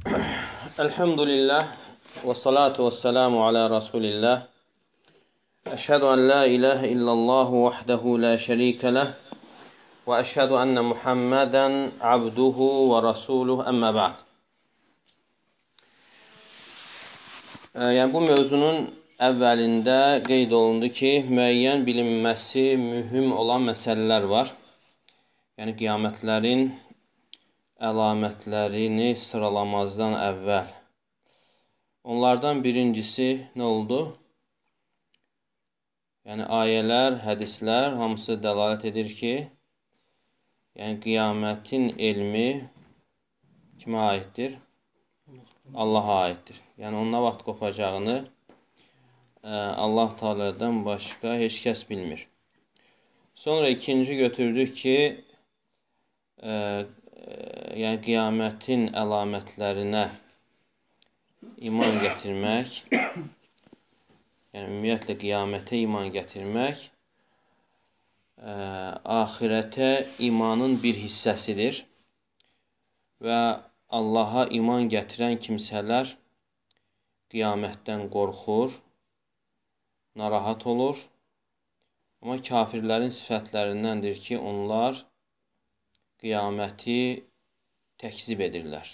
Elhamdülillah ve salatu ve selamu ala Resulillah. Eşhedü en la ilahe illallah vahdehu la şerike leh ve eşhedü enne Muhammeden abduhu ve rasuluhu emme ba'd. Yəni bu mövzunun əvvəlində qeyd olundu ki, müəyyən bilinməsi mühüm olan məsələlər var. Yəni qiyamətlərin əlamətlərini sıralamazdan əvvəl. Onlardan birincisi nə oldu? Yəni ayələr, hədislər hamısı dəlalət edir ki, yəni qiyamətin elmi kimə aiddir? Allaha aiddir. Yəni onun nə vaxt qopacağını Allah Teala'dan başqa heç kəs bilmir. Sonra ikinci götürdük ki, yəni qiyamətin əlamətlərinə iman gətirmək, yəni ümumiyyətlə qiyamətə iman gətirmək, axirətə imanın bir hissəsidir və Allaha iman gətirən kimsələr qiyamətdən qorxur, narahat olur. Amma kafirlərin sifətlərindəndir ki, onlar qiyaməti təkzib edirlər.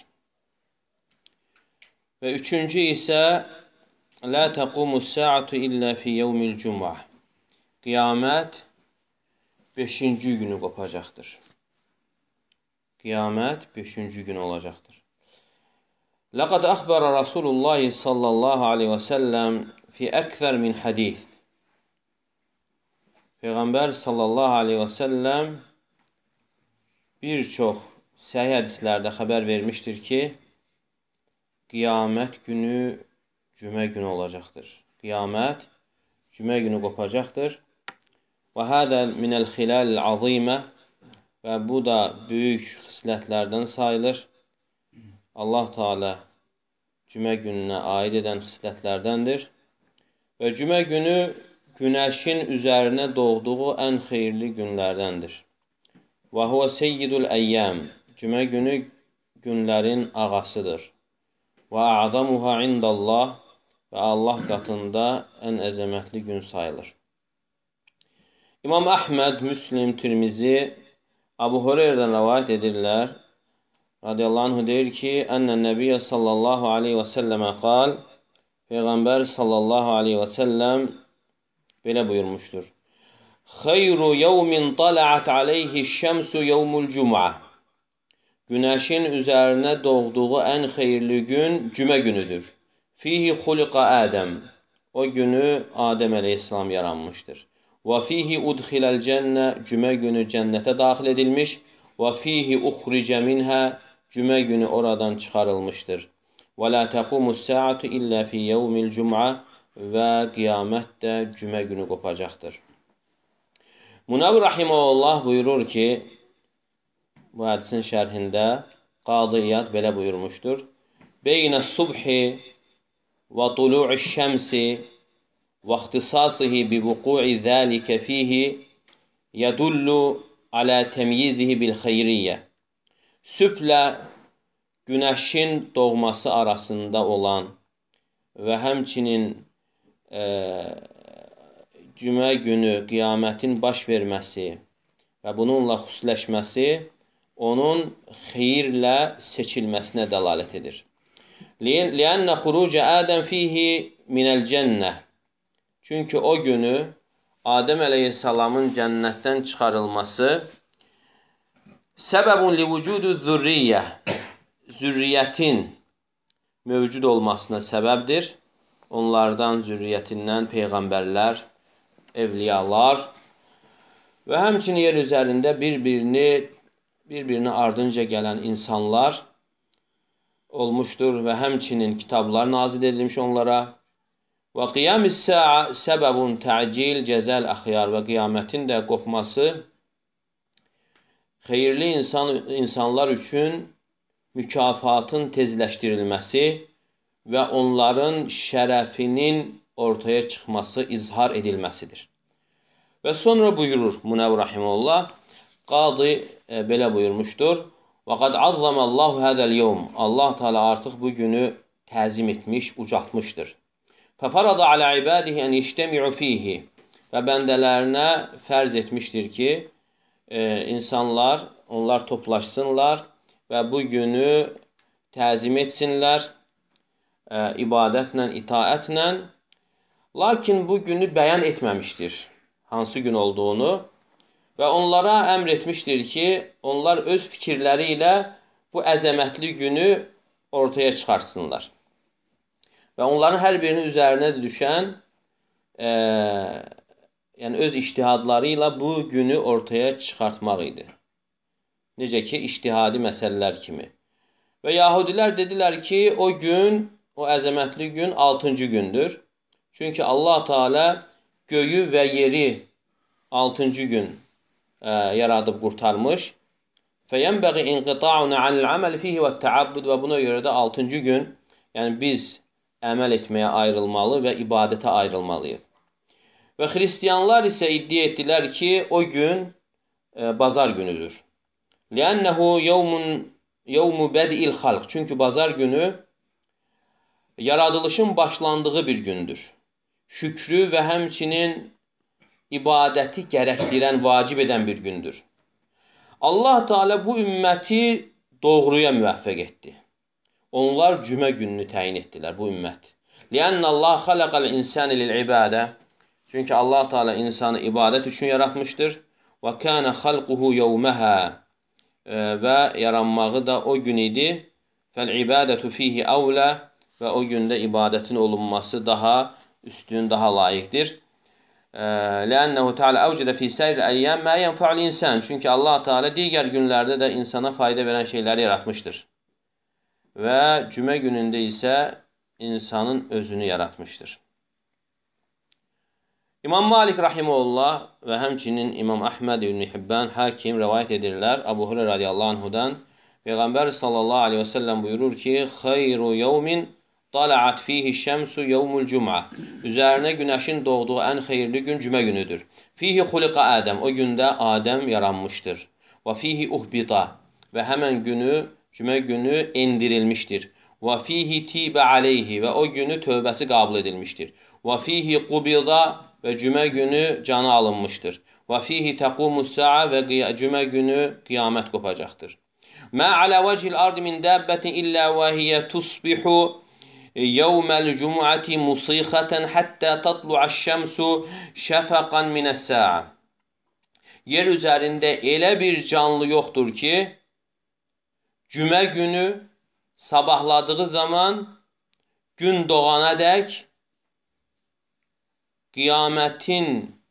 Və üçüncü isə la taqumus saatu illa fi yevmil cum'ah. Qiyamət 5-ci günü qopacaqdır. Qiyamət 5-ci gün olacaqdır. Laqad axbara Rasulullah sallallahu aleyhi və səlləm fi əkthər min hadith. Peyğəmbər sallallahu aleyhi və səlləm bir çox səhih hədislərdə xəbər vermişdir ki, qiyamət günü cümə günü olacaqdır. Qiyamət cümə günü qopacaqdır. Və hədə minəl xilalil azimə. Və bu da böyük xislətlərdən sayılır. Allah Teala cümə gününə aid edən xislətlərdəndir. Və cümə günü günəşin üzərinə doğduğu ən xeyirli günlərdəndir. Və huvə seyyidul əyyəm. Cümə günü günlərin ağasıdır. Və a'zamuha indallah. Və Allah qatında ən əzəmətli gün sayılır. İmam Əhməd, Müslim, Tirmizi, Abu Hureyre'dən rəvayət edirlər. Radiyallahu anh deyir ki, Ənnən Nəbiyyə sallallahu aleyhi və səlləmə qal, Peyğəmbər sallallahu aleyhi və səlləm belə buyurmuşdur. Xeyru yevmin tala'at aleyhi şəmsu yevmul cum'a. Günəşin üzərinə doğduğu ən xeyirli gün cümə günüdür. Fihi xuliqa Ədəm. O günü Adəm əleyhissalam yaranmışdır. Və fihi udxiləl cənnə. Cümə günü cənnətə daxil edilmiş. Və fihi uxricə minhə. Cümə günü oradan çıxarılmışdır. Və la təqumus saatu illə fi yevmil cum'a. Və qiyamət də cümə günü qopacaqdır. Munəvvir rahimehullah buyurur ki, bu hədisin şərhində Qadı İyad belə buyurmuşdur. Beynə subhi və tulu'i şəmsi və ixtisasihi bi vuqu'i zəlikə fihi yədullu alə təmyizihi bil xeyriyyə. Sübhlə günəşin doğması arasında olan və həmçinin cümə günü qiyamətin baş verməsi və bununla xüsusiləşməsi onun xeyirlə seçilməsinə dəlalət edir. Liənnə xurucə Ədəm fihi minəl cənnə. Çünki o günü Adəm əleyhissalamın cənnətdən çıxarılması səbəbun li vücudu zürriyyə. Zürriyyətin mövcud olmasına səbəbdir. Onlardan zürriyyətindən peyğəmbərlər, evliyalar və həmçinin yer üzərində bir-birini ardınca gələn insanlar olmuşdur və həmçinin kitablar nazil edilmiş onlara. Və qiyamis sa'a səbəbun tə'cil cəzəl əxyar. Və qiyamətin də qopması xeyirli insanlar üçün mükafatın tezləşdirilməsi və onların şərəfinin ortaya çıxması, izhar edilməsidir. Və sonra buyurur Munəvvir rahimehullah, Qadı belə buyurmuşdur. Və qad azzamallahu hədəl yevm. Allah Teala artıq bu günü təzim etmiş, ucaltmışdır. Fəfarada alə ibadihi ən iştəmi'u fihi. Və bəndələrinə fərz etmişdir ki, onlar toplaşsınlar və bu günü təzim etsinlər ibadətlə, itaətlə. Lakin bu günü bəyan etməmişdir, hansı gün olduğunu və onlara əmr etmişdir ki, onlar öz fikirləri ilə bu əzəmətli günü ortaya çıxarsınlar. Və onların hər birinin üzərinə düşən, yəni öz ictihadları ilə bu günü ortaya çıxartmaq idi. Necə ki, ictihadi məsələlər kimi. Və yahudilər dedilər ki, o gün, o əzəmətli gün 6-cı gündür. Çünki Allah Teala göyü və yeri 6-cı gün yaradıb qurtarmış. Fəyənbəği inqita'una anil aməl fihi və təabbud. Və buna görə də 6-cı gün, yəni biz əməl etməyə ayrılmalı və ibadətə ayrılmalıyıq. Və xristiyanlar isə iddia etdilər ki, o gün bazar günüdür. Lənnəhu yevmu bəd'il xalq. Çünki bazar günü yaradılışın başlandığı bir gündür. Şükrü və həmçinin ibadəti gərəkdirən, vacib edən bir gündür. Allah Teala bu ümməti doğruya müvəffəq etdi. Onlar cümə gününü təyin etdilər, bu ümmət. Lənnə Allah xaləqəl insəni lil-ibadə. Çünki Allah Teala insanı ibadət üçün yaratmışdır. Və kənə xalquhu yevməhə. Və yaranmağı da o gün idi. Fəl-ibadətu fihi əvlə. Və o gündə ibadətin olunması daha üstün, daha layiqdir. Lənnəhu Teala əvcədə fi səyr əyyəm mə yənfa'l insan. Çünki Allah Teala digər günlərdə də insana fayda verən şeyləri yaratmışdır. Və cümə günündə isə insanın özünü yaratmışdır. İmam Malik rahimehullah və həmçinin İmam Əhməd ibn Hibban, Hakim rəvayət edirlər Əbu Hureyra radiyallahu anhudan. Peyğəmbər sallallahu aleyhi və səlləm buyurur ki, xeyru yevmin tala'at fihi şəmsu yevmul cum'a. Üzərinə günəşin doğduğu ən xeyirli gün cümə günüdür. Fihi xuliqa Adəm. O gündə Adəm yaranmışdır. Və fihi uhbita. Və həmən günü, cümə günü endirilmişdir. Və fihi tibə aleyhi. Və o günü tövbəsi qəbul edilmişdir. Və fihi qubida. Və cümə günü canı alınmışdır. Və fihi təqumus sa'a. Və cümə günü qiyamət qopacaqdır. Mə alə vəcihil ardı min dəbbətin illə və hiyə tusbihu yevməl cum'ati musixətən həttə tatlu'aş şəmsu şəfəqan minəs sa'a. Yer üzərində elə bir canlı yoxdur ki, cümə günü sabahladığı zaman gün doğana dək qiyamətin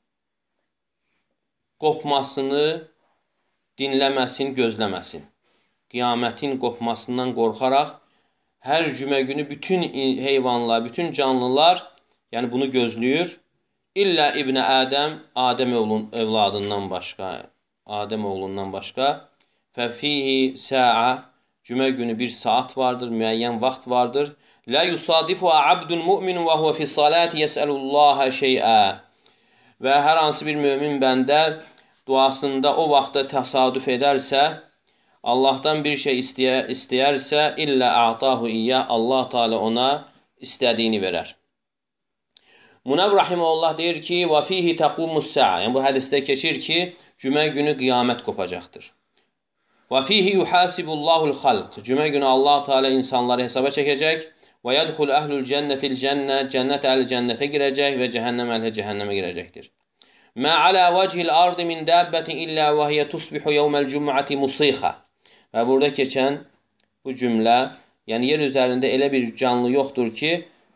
qopmasını dinləməsin, gözləməsin. Qiyamətin qopmasından qorxaraq hər cümə günü bütün heyvanlar, bütün canlılar yəni bunu gözləyir. İllə İbn Ədəm, Adəm övladından başqa, Adəm oğlundan başqa. Fəfihi sa'a. Cümə günü bir saat vardır, müəyyən vaxt vardır. La yusadifu abdun mu'min və huve fi salati yes'alullaha şey'a. Və hər hansı bir mömin bəndə duasında o vaxtda təsadüf edərsə, Allahdan bir şey istəyərsə, illə a'tahu iyyah. Allah Teala ona istədiyini verər. Munəv rahimehullah deyir ki, və fihi taqumus sa'a. Yəni bu hədisdə keçir ki, cümə günü qiyamət qopacaqdır. Və fihi yuhasibullahul xalq. Cümə günü Allah Teala insanları hesaba çəkəcək. Və yədxul əhlul cənnətil cənnə. Cənnət əhli cənnətə girəcək və cəhənnəm əhli cəhənnəmə girəcəkdir. Mə alə vəcihil ardı min dəbbətin illə və hiyə tusbihu yevməl cum'ati musixə. Və burada keçən bu cümlə, yəni yer üzərində elə bir canlı yoxdur ki,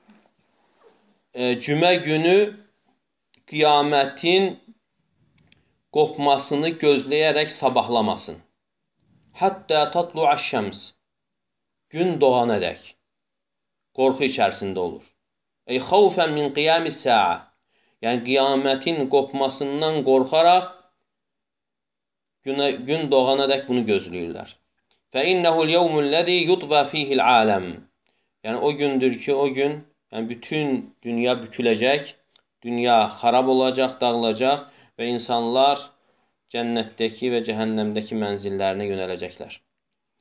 cümə günü qiyamətin qopmasını gözləyərək sabahlamasın. Həttə tatlu'aş şəms. Gün doğana dək. Qorxu içərisində olur. Ey xavfən min qiyamis sa'a. Yəni qiyamətin qopmasından qorxaraq gün doğana dək bunu gözləyirlər. Fə innəhul yevmullezî yutva fihil aləm. Yəni o gündür ki, o gün yəni bütün dünya büküləcək, dünya xarab olacaq, dağılacaq və insanlar cənnətdəki və cəhənnəmdəki mənzillərinə yönələcəklər.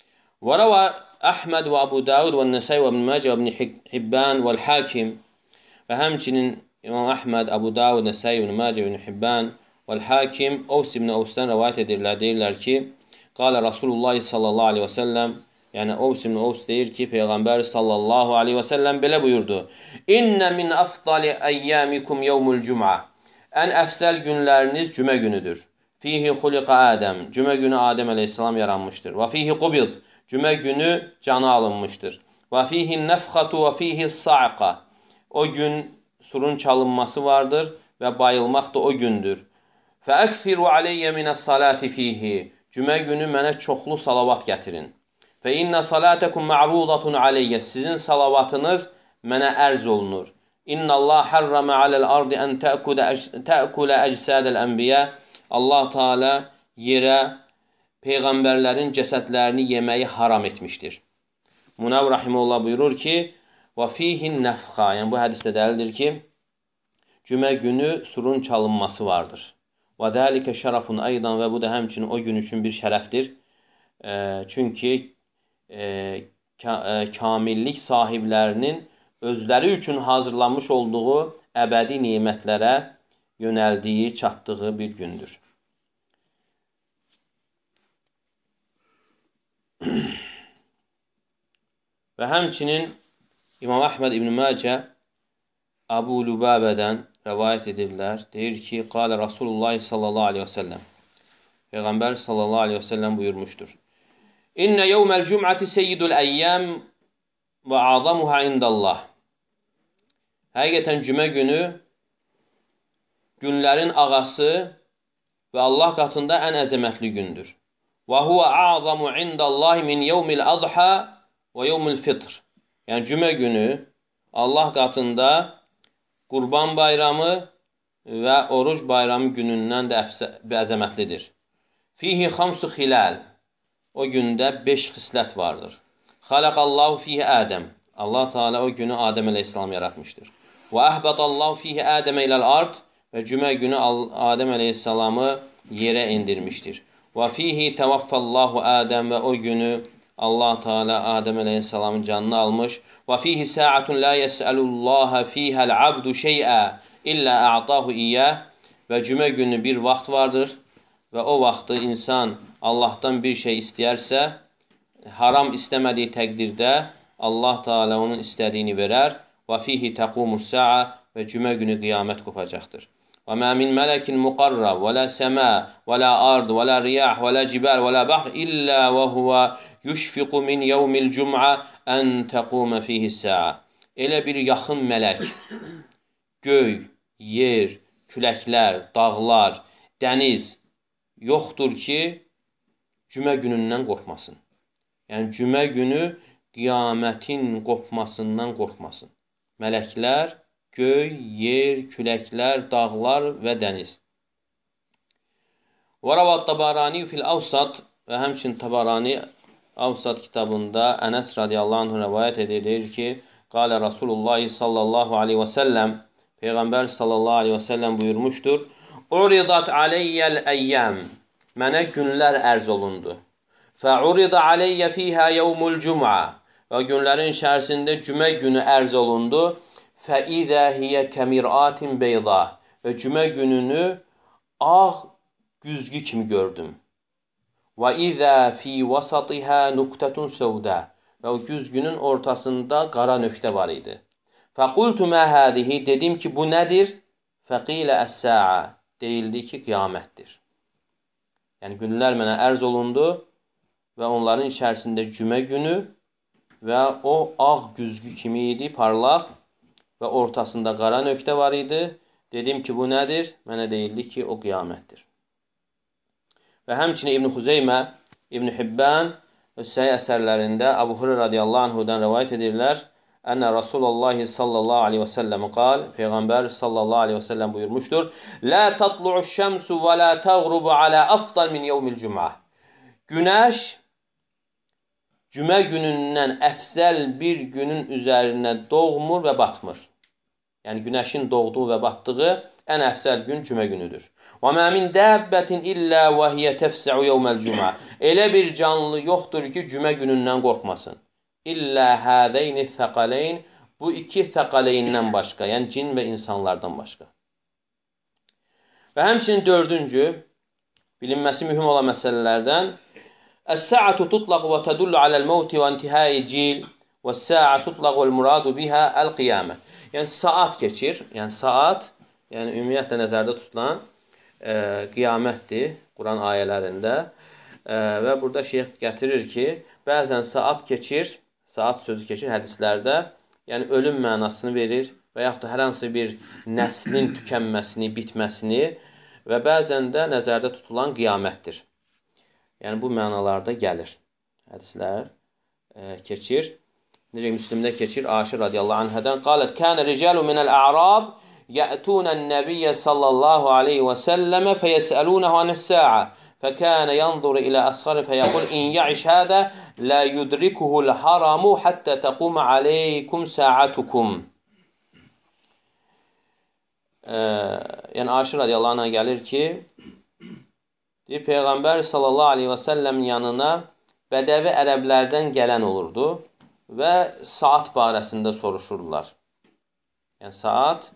Və rəva Əhməd və Abu Davud və Nəsəy və İbn Məcə və İbn Hibban və Hakim və həmçinin İmam Əhməd, Abu Davud, Nəsəy, İbn Məcə, İbn Hibban və Hakim Ovs ibn Ovsdan rəvayət edirlər, deyirlər ki, qalə Rasulullah sallallahu aleyhi və səlləm, yəni Ovs ibn Ovs deyir ki, Peyğəmbər sallallahu aleyhi və səlləm belə buyurdu: İnnə min afdali əyyamikum yevmul cüm'a. Ən əfsəl günləriniz cümə günüdür. Fihi xuliqa Adəm. Cümə günü Adəm əleyhissalam yaranmışdır. Və fihi qubid. Cümə günü canı alınmışdır. Və fihi nəfxatu və fihi sa'iqa. O gün surun çalınması vardır və bayılmaq da o gündür. Fəəkthiru aleyyə minəs salati fihi. Cümə günü mənə çoxlu salavat gətirin. Fə innə salatəkum ma'rudatun aleyyə. Sizin salavatınız mənə ərz olunur. İnna Allah harrama aləl ardi ən təəkulə əcsadəl ənbiyə. Allah Teala yerə peyğəmbərlərin cəsədlərini yeməyi haram etmişdir. Munav Rahimullah buyurur ki, və fihin nəfxa, yəni bu hədisdə dəlildir ki, cümə günü surun çalınması vardır. Və dəlikə şərəfun aydan, və bu da həmçinin o gün üçün bir şərəfdir. Çünki kamillik sahiblərinin özləri üçün hazırlanmış olduğu əbədi nemətlərə yönəldiyi, çatdığı bir gündür. Və həmçinin İmam Əhməd İbn Məcə Abu Lubabədən rəvayət edirlər. Deyir ki, qalə Rasulullah sallallahu aleyhi və səlləm. Peyğəmbər sallallahu aleyhi və səlləm buyurmuşdur. İnnə yevməl cüm'əti seyyidul əyyəm və azamuha indallah. Həqiqətən cümə günü günlərin ağası və Allah qatında ən əzəmətli gündür. Və huvə azamu indallahi min yevmil adha və yevmil fitr. Yəni cümə günü Allah qatında Qurban bayramı və oruc bayramı günündən də əzəmətlidir. Fihi xamsu xilal. O gündə 5 xislət vardır. Xalaqallahu fihi Adəm. Allah Teala o günü Adəm əleyhissalam yaratmışdır. Və əhbətallahu fihi Adəmə iləl ard. Və cümə günü Adəm əleyhissalamı yerə indirmişdir. Və fihi təvaffallahu Adəm. Və o günü Allah Teala Adəm əleyhissalamın canını almış. Və fihi sa'atun la yes'alullaha fihəl abdu şey'a illə a'tahu iyyah. Və cümə günü bir vaxt vardır və o vaxtı insan Allahdan bir şey istəyərsə, haram istəmədiyi təqdirdə Allah Teala onun istədiyini verər. Və fihi təqumus sa'a. Və cümə günü qiyamət qopacaqdır. Və mə min mələkin muqarrab və lə səmə və lə ard və lə riyah və lə cibal və lə bahr illə və huvə yüşfiqu min yevmil cüm'a ən təqumə fihi sa'a. Elə bir yaxın mələk, göy, yer, küləklər, dağlar, dəniz yoxdur ki, cümə günündən qorxmasın. Yəni, cümə günü qiyamətin qopmasından qorxmasın. Mələklər, göy, yer, küləklər, dağlar və dəniz. Və rəvat Tabarani fil Avsat və həmçin Tabarani Avsat kitabında Ənəs radiyallahu anh rəvayət edir ki, qalə Rasulullah sallallahu aleyhi və səlləm, Peyğəmbər sallallahu aleyhi və səlləm buyurmuşdur, Uridat aleyyəl əyyəm, mənə günlər ərz olundu. Fəurida aleyyə fiyhə yevmul cüm'a, və günlərin içərisində cümə günü ərz olundu. Fəidə hiyə kəmirətin beyda, və cümə gününü ağ güzgü kimi gördüm. Və idə fi vasatihə nuqtətun səvdə, və o güzgünün ortasında qara nöqtə var idi. Fəqultu mə hədihi, dedim ki, bu nədir? Fəqilə əs-sə'a, deyildi ki, qiyamətdir. Yəni, günlər mənə ərz olundu və onların içərisində cümə günü və o ağ güzgü kimi idi, parlaq və ortasında qara nöqtə var idi. Dedim ki, bu nədir? Mənə deyildi ki, o qiyamətdir. Və həmçinin İbn Xuzeymə, İbn Hibban öz səhih əsərlərində Əbu Hureyra radiyallahu anhudan rəvayət edirlər. Ənə Rasulullah sallallahu aleyhi və səlləm qal, Peyğəmbər sallallahu aleyhi və səlləm buyurmuşdur. Lə tatlu'u şəmsu və lə təğrubu alə afdal min yevmil cüm'a. Günəş cümə günündən əfzəl bir günün üzərinə doğmur və batmır. Yəni, günəşin doğduğu və batdığı ən əfsəl gün cümə günüdür. Və mə min dəbbətin illə və hiyə təfsə'u yevməl cümə. Elə bir canlı yoxdur ki, cümə günündən qorxmasın. İllə hədeyni thəqaleyn. Bu iki thəqaleyndən başqa, yəni cin və insanlardan başqa. Və həmçinin dördüncü, bilinməsi mühüm olan məsələlərdən Əs-sə'atu tutlaq və tədullu aləl-məvti və intihai cil və s-sə'a tutlaq və l-muradu bihə əl-qiyamə. Yəni, saat keçir, yəni ümumiyyətlə nəzərdə tutulan qiyamətdir Quran ayələrində və burada şeyx gətirir ki, bəzən saat keçir, saat sözü keçir hədislərdə, yəni ölüm mənasını verir və yaxud da hər hansı bir nəslin tükənməsini, bitməsini və bəzən də nəzərdə tutulan qiyamətdir. Yəni, bu mənalarda gəlir. Hədislər keçir. Necə Müslimdə keçir, Aşir radiyallahu anhədən qalət, kənə ricalu minəl-a'rab yə'tunən nəbiyyə sallallahu aleyhi və səlləmə fəyəsəlunəhu anəs-sə'a fəkənə yanzuru ilə əsxarı fəyəqul in yə'iş hədə lə yudrikuhul haramu həttə təqumə aleykum sə'atukum. Yəni, Aşir radiyallahu anhə gəlir ki, Peyğəmbər sallallahu aleyhi və səlləmin yanına bədəvi ərəblərdən gələn olurdu və saat barəsində soruşurlar. Yəni, saat,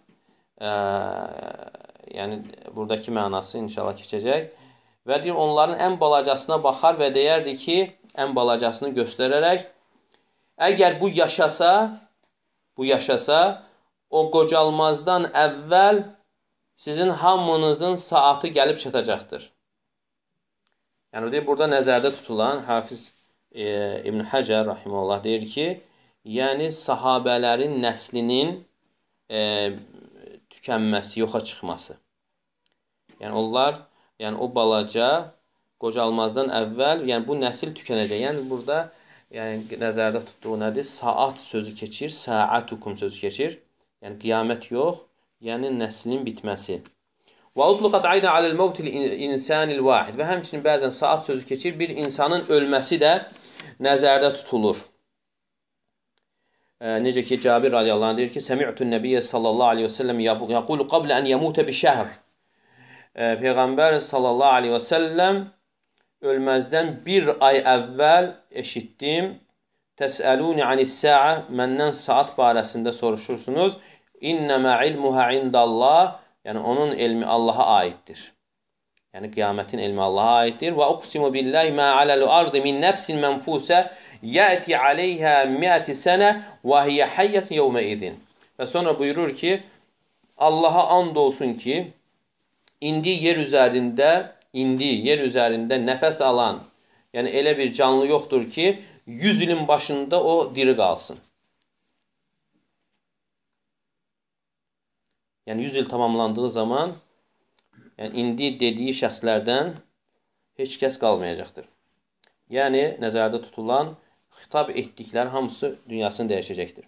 yəni, buradakı mənası inşallah keçəcək və deyir, onların ən balacasına baxar və deyərdi ki, ən balacasını göstərərək, əgər bu yaşasa, o qocalmazdan əvvəl sizin hamınızın saatı gəlib çatacaqdır. Yəni, burada nəzərdə tutulan Hafiz İbn Həcər rahimehullah deyir ki, yəni sahabələrin nəslinin tükənməsi, yoxa çıxması. Yəni, onlar, yəni o balaca qocalmazdan əvvəl, yəni bu nəsil tükənəcək. Yəni, burada nəzərdə tutduğu nədir? Saat sözü keçir, sə'atukum sözü keçir. Yəni, qiyamət yox, yəni nəslin bitməsi. Və utluqat aydan aləl-məvtil insanil vahid. Və həmçinin bəzən saat sözü keçir, bir insanın ölməsi də nəzərdə tutulur. Necə ki, Cabir radiyallahu anh deyir ki, Səmi'tun nəbiyyə sallallahu aleyhi və səlləm yaqulu qablə ən yəmutə bi şəhr. Peyğəmbər sallallahu aleyhi və səlləm ölməzdən bir ay əvvəl eşitdim. Təsəluni anis-sə'a, məndən saat barəsində soruşursunuz. İnnəmə ilmuhə indallah. Yəni, onun elmi Allaha aiddir. Yəni, qiyamətin elmi Allaha aiddir. Və uqsimu billahi mə aləl-u ardı min nəfsin mənfusə yəti aleyhə miəti sənə və hiyə həyyət yevmə idin. Və sonra buyurur ki, Allaha and olsun ki, indi yer üzərində nəfəs alan, yəni elə bir canlı yoxdur ki, 100 ilin başında o diri qalsın. Yəni, 100 il tamamlandığı zaman, yəni indi dediyi şəxslərdən heç kəs qalmayacaqdır. Yəni, nəzərdə tutulan, xitab etdikləri hamısı dünyasını dəyişəcəkdir.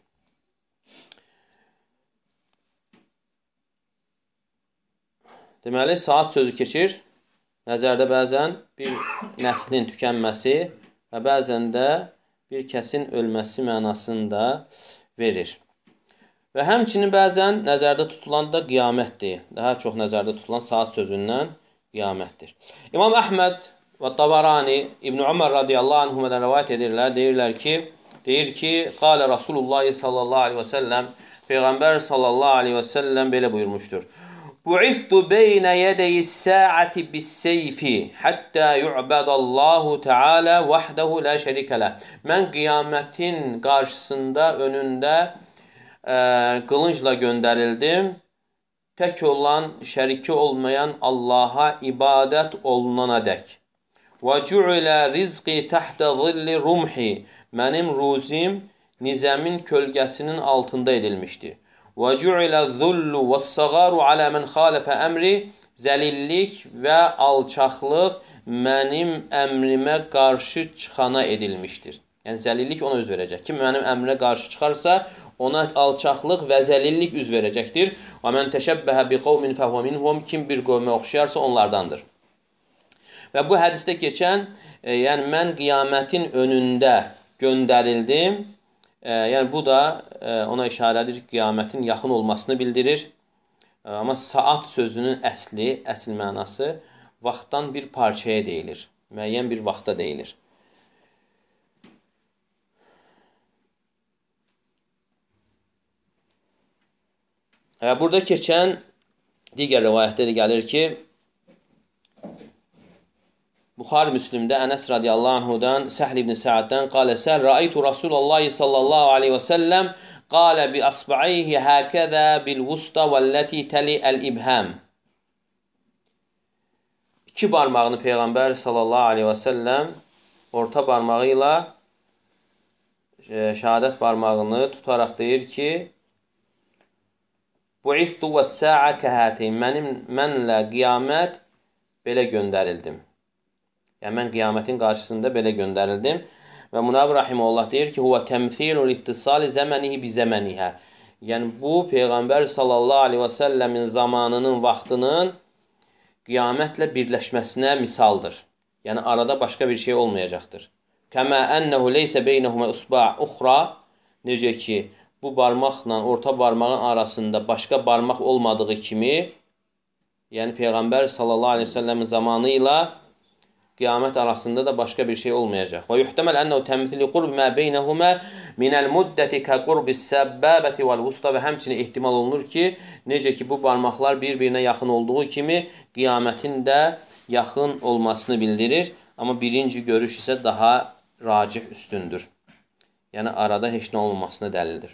Deməli, saat sözü keçir. Nəzərdə bəzən bir nəslin tükənməsi və bəzən də bir kəsin ölməsi mənasını da verir. Və həmçinin bəzən nəzərdə tutulan da qiyamətdir. Daha çox nəzərdə tutulan saat sözündən qiyamətdir. İmam Əhməd və Tabarani İbn Ömər radiyallahu anhümədən rəvayət edirlər. Deyir ki, qalə Rasulullah sallallahu aleyhi və səlləm, Peyğəmbər sallallahu aleyhi və səlləm belə buyurmuşdur. Bu'ithtu beynə yədəyi-s-sə'ati bis-seyfi həttə yu'bədəllahu Teala vəhdəhu la şərikələ. Mən qiyamətin qarşısında, önündə qılıncla göndərildim. Tək olan, şəriki olmayan Allaha ibadət olunana dək. Və cu'ilə rizqi təhtə zilli rumhi. Mənim ruzim nizəmin kölgəsinin altında edilmişdir. Və cu'ilə zullu və səğaru alə mən xalifə əmri. Zəlillik və alçaqlıq mənim əmrimə qarşı çıxana edilmişdir. Yəni, zəlillik ona üz verəcək. Kim mənim əmrimə qarşı çıxarsa, ona alçaqlıq və zəlillik üz verəcəkdir. Və mən təşəbbəhə bi qovmin fəhvə minhum. Kim bir qovmə oxşayarsa onlardandır. Və bu hədisdə keçən, yəni mən qiyamətin önündə göndərildim. Yəni bu da ona işarədir, qiyamətin yaxın olmasını bildirir. Amma saat sözünün əsl mənası vaxtdan bir parçaya deyilir. Müəyyən bir vaxta deyilir. Burada keçən digər rivayətdə də gəlir ki, Buxari Müslimdə Ənəs radiyallahu anhudan Səhl ibn Səaddən qalə Səhl rəaytu Rasulullah sallallahu aleyhi və səlləm qalə bi asba'ayhi həkəzə bil vusta vəlləti təli əl-ibhəm. İki barmağını Peyğəmbər sallallahu aleyhi və səlləm orta barmağı ilə şəhadət barmağını tutaraq deyir ki, Bu'ithtu və sə'a kəhəteyn. Mənlə qiyamət belə göndərildim. Yəni, mən qiyamətin qarşısında belə göndərildim. Və Munavir Rahimullah deyir ki, huvə təmthilun ittisali zəmənihi bi zəmənihə. Yəni, bu, Peyğəmbər sallallahu aleyhi və səlləmin zamanının, vaxtının qiyamətlə birləşməsinə misaldır. Yəni, arada başqa bir şey olmayacaqdır. Kəmə ənəhu leysə beynəhumə usba' uxra. Necə ki, bu barmaqla orta barmağın arasında başqa barmaq olmadığı kimi, yəni Peyğəmbər sallallahu aleyhi ve sellemin zamanı ilə qiyamət arasında da başqa bir şey olmayacaq. Və yuhtəməl ənəhu təmthili qurb mə beynəhumə minəl muddəti kə qurbis səbbəbəti vəl-vusta və həmçinin ehtimal olunur ki, necə ki bu barmaqlar bir-birinə yaxın olduğu kimi qiyamətin də yaxın olmasını bildirir. Amma birinci görüş isə daha racih üstündür. Yəni arada heç nə olmamasına dəlildir.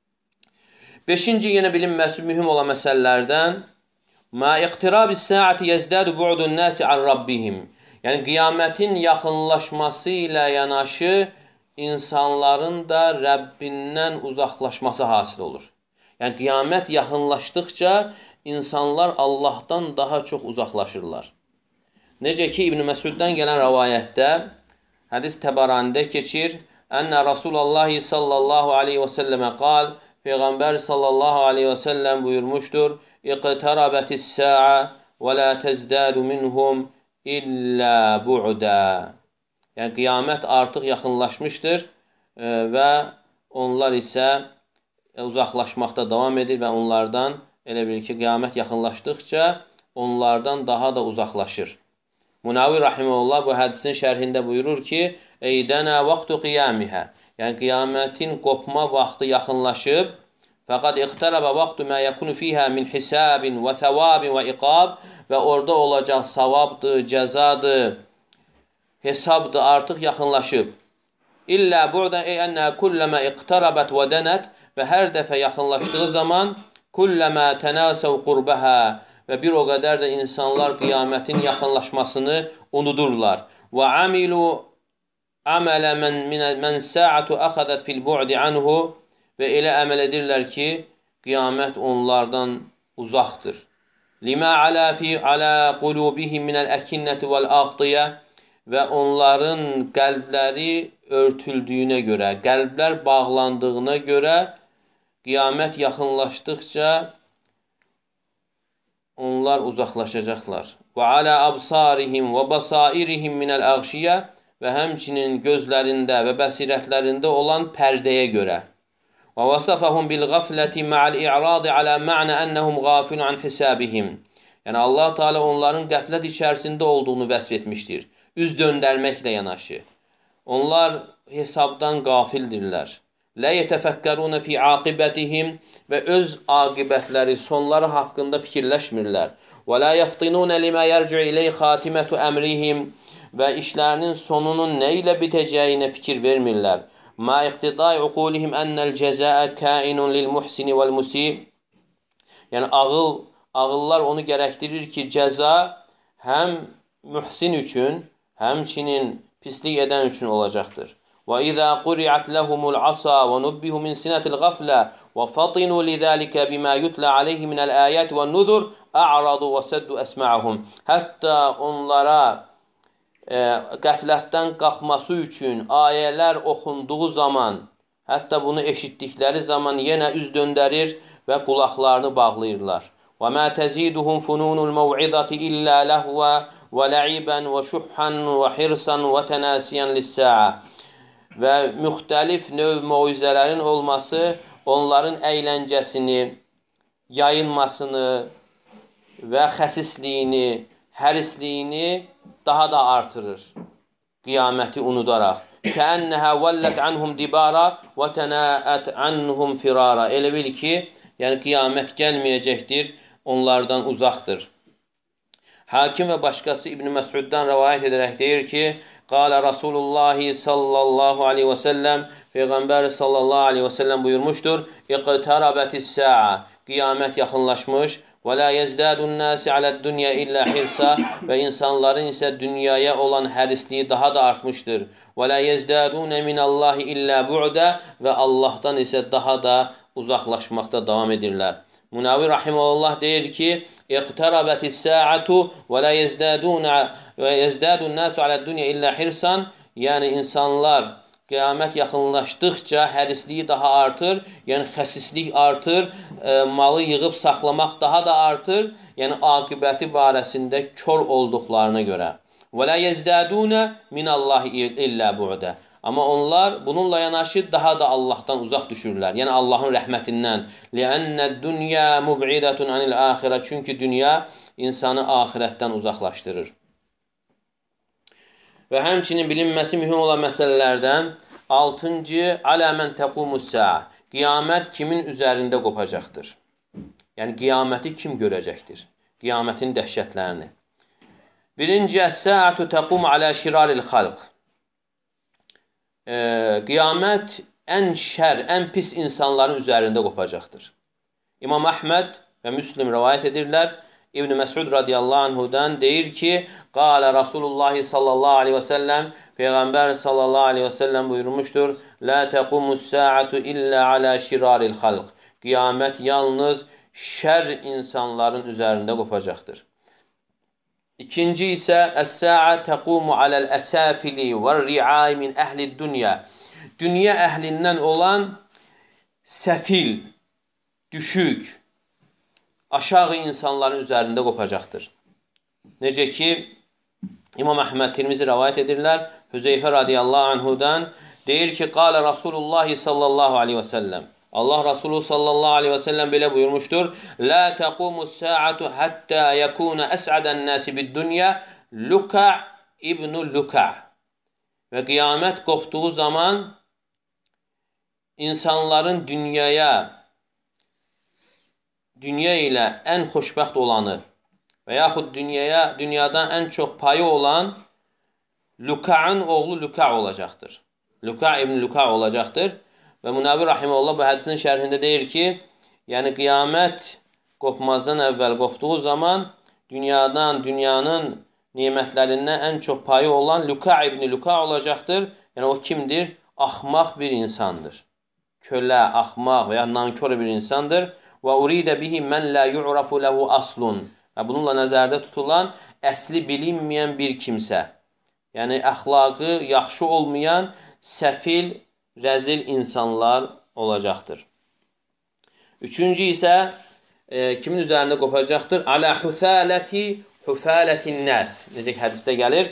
Beşinci yenə bilinməsi mühüm olan məsələlərdən mə iqtirabis səati yezdədu bu'dun nəsi an rabbihim. Yəni qiyamətin yaxınlaşması ilə yanaşı insanların da Rəbbindən uzaqlaşması hasil olur. Yəni qiyamət yaxınlaşdıqca insanlar Allahdan daha çox uzaqlaşırlar. Necə ki İbn Məsuddan gələn rivayətdə hədis Təbaranidə keçir. Ənə Rasulullah sallallahu aleyhi və səlləmə qal Peyğəmbər sallallahu aleyhi və səlləm buyurmuşdur. İqtarabətis sə'a və la təzdədu minhum illə bu'də. Yəni qiyamət artıq yaxınlaşmışdır və onlar isə uzaqlaşmaqda davam edir və onlardan elə bil ki, qiyamət yaxınlaşdıqca onlardan daha da uzaqlaşır. Munavir Rahimullah bu hədisin şərhində buyurur ki, Eydənə vaxtu qiyamihə. Yəni qiyamətin qopma vaxtı yaxınlaşıb, fəqad iqtərəbə vaxtu mə yəkunu fiyhə min hisabin və thəvabin və iqab və orada olacaq savabdır, cəzadır, hesabdır, artıq yaxınlaşıb. İllə bu'dən ənə kulləmə iqtərəbət və dənət və hər dəfə yaxınlaşdığı zaman kulləmə tənəsəv qurbəhə və bir o qədər də insanlar qiyamətin yaxınlaşmasını unudurlar. Və amilu əmələ mən sə'atu əxədət fil bu'di anhu və elə əməl edirlər ki, qiyamət onlardan uzaqdır. Limə alə qulubihim minəl əkinnəti vəl ağdiyə və onların qəlbləri örtüldüyünə görə, qəlblər bağlandığına görə qiyamət yaxınlaşdıqca onlar uzaqlaşacaqlar. Və alə absarihim və basairihim minəl əğşiyə və həmçinin gözlərində və bəsirətlərində olan pərdəyə görə. Və vəsəfəhum bil qafləti ma'al i'radi alə ma'nə ənəhum qafilun an hisabihim. Yəni Allah Teala onların qəflət içərisində olduğunu vəsf etmişdir. Üz döndərməklə yanaşı. Onlar hesabdan qafildirlər. Lə yetəfəkkərunə fi aqibətihim və öz aqibətləri, sonları haqqında fikirləşmirlər. Və lə yəftinunə limə yərci iley xatimətu əmrihim və işlərinin sonunun nə ilə bitəcəyinə fikir vermirlər. Mə iqtidai uqulihim ənəl cəzəə kainun lil muhsini vəl musib. Yəni ağıllar onu gərəkdirir ki, cəza həm mühsin üçün, həmçinin pislik edən üçün olacaqdır. وَإِذَا قُرِعَتْ لَهُمُ الْعَصَى وَنُبِّهُ مِنْ سِنَةِ الْغَفْلَةِ وَفَطِنُوا لِذَٰلِكَ بِمَا يُتْلَى عَلَيْهِ مِنَ الْآيَاتِ وَالنُّذُرِ أَعْرَضُوا وَسَدُّوا أَسْمَعَهُمْ. Hətta onlara qəflətdən qalxması üçün ayələr oxunduğu zaman, hətta bunu eşitdikləri zaman yenə üz döndərir və qulaqlarını bağlayırlar. وَمَا تَزِيدُهُمْ فُنُونُ الْمَوْعِظَةِ إِلَّا لَهْوًا وَلَعِبًا وَشُحًّا وَحِرْصًا وَتَنَاسِيًا لِلسَّاعَةِ. Və müxtəlif növ moizələrin olması onların əyləncəsini, yayılmasını və xəsisliyini, hərisliyini daha da artırır. Qiyaməti unudaraq. Kəənnəhə vəllət anhum dibara və tənəət anhum firara. Elə bil ki, yəni qiyamət gəlməyəcəkdir, onlardan uzaqdır. Hakim və başqası İbn Məsuddan rəvayət edərək deyir ki, Qalə Rasulullah sallallahu aleyhi və səlləm, Peyğəmbər sallallahu aleyhi və səlləm buyurmuşdur, İqtarabətis-sə'a, qiyamət yaxınlaşmış, və la yezdədun nasi aləd-dünya illə hirsa və insanların isə dünyaya olan hərisliyi daha da artmışdır. Və la yezdədunə minəllahi illə bu'də və Allahdan isə daha da uzaqlaşmaqda davam edirlər. Munavir rahimehullah deyir ki, İqtarabətis-sə'atu və la yezdədun nasu aləd-dünya illə hirsan, yəni insanlar qiyamət yaxınlaşdıqca hərisliyi daha artır, yəni xəsislik artır, malı yığıb saxlamaq daha da artır, yəni aqibəti barəsində kör olduqlarına görə. Və la yezdədunə minallahi illə bu'də. Amma onlar bununla yanaşı daha da Allahdan uzaq düşürlər. Yəni Allahın rəhmətindən. Li'ənnəd-dünya mub'idətun anil-əxirə. Çünki dünya insanı axirətdən uzaqlaşdırır. Və həmçinin bilinməsi mühüm olan məsələlərdən 6-cı alə mən təqumus-sə'a. Qiyamət kimin üzərində qopacaqdır? Yəni qiyaməti kim görəcəkdir? Qiyamətin dəhşətlərini. Birinci, əs-sə'atu təqum alə şiraril xalq. Qiyamət ən şər, ən pis insanların üzərində qopacaqdır. İmam Əhməd və Müslim rəvayət edirlər. İbn Məsud radiyallahu anhudan deyir ki, Qalə Rasulullah sallallahu aleyhi və səlləm, Peyğəmbər sallallahu aleyhi və səlləm buyurmuşdur, Lə təqumus-sə'atu illə alə şiraril xalq. Qiyamət yalnız şər insanların üzərində qopacaqdır. İkinci isə, Əs-sə'a təqumu aləl-əsafili və-ri'ai min əhlid-dünya. Dünya əhlindən olan səfil, düşük, aşağı insanların üzərində qopacaqdır. Necə ki, İmam Əhməd Tirmizi rəvayət edirlər, Hüzeyfə radiyallahu anhudan deyir ki, Qalə Rasulullah sallallahu aleyhi və səlləm. Allah Rasulü sallallahu aleyhi və səlləm belə buyurmuşdur, Lə təqumus-sə'atu həttə yəkuna əs'adən nəsi bid-dünya Luka' ibn Luka'. Və qiyamət qopduğu zaman insanların dünya ilə ən xoşbəxt olanı və yaxud dünyadan ən çox payı olan Luka'ın oğlu Luka' olacaqdır. Luka' ibn Luka' olacaqdır. Və Munavir rahimehullah bu hədisin şərhində deyir ki, yəni qiyamət qopmazdan əvvəl qopduğu zaman dünyanın nemətlərindən ən çox payı olan Luka' ibn Luka' olacaqdır. Yəni o kimdir? Axmaq bir insandır. Kölə, axmaq və ya nankör bir insandır. Və uridə bihi mən la yu'rafu ləhu aslun. Və bununla nəzərdə tutulan əsli bilinməyən bir kimsə. Yəni əxlaqı yaxşı olmayan, səfil, rəzil insanlar olacaqdır. Üçüncü isə kimin üzərində qopacaqdır? Alə hüfələtin nəs. Necə ki, hədisdə gəlir?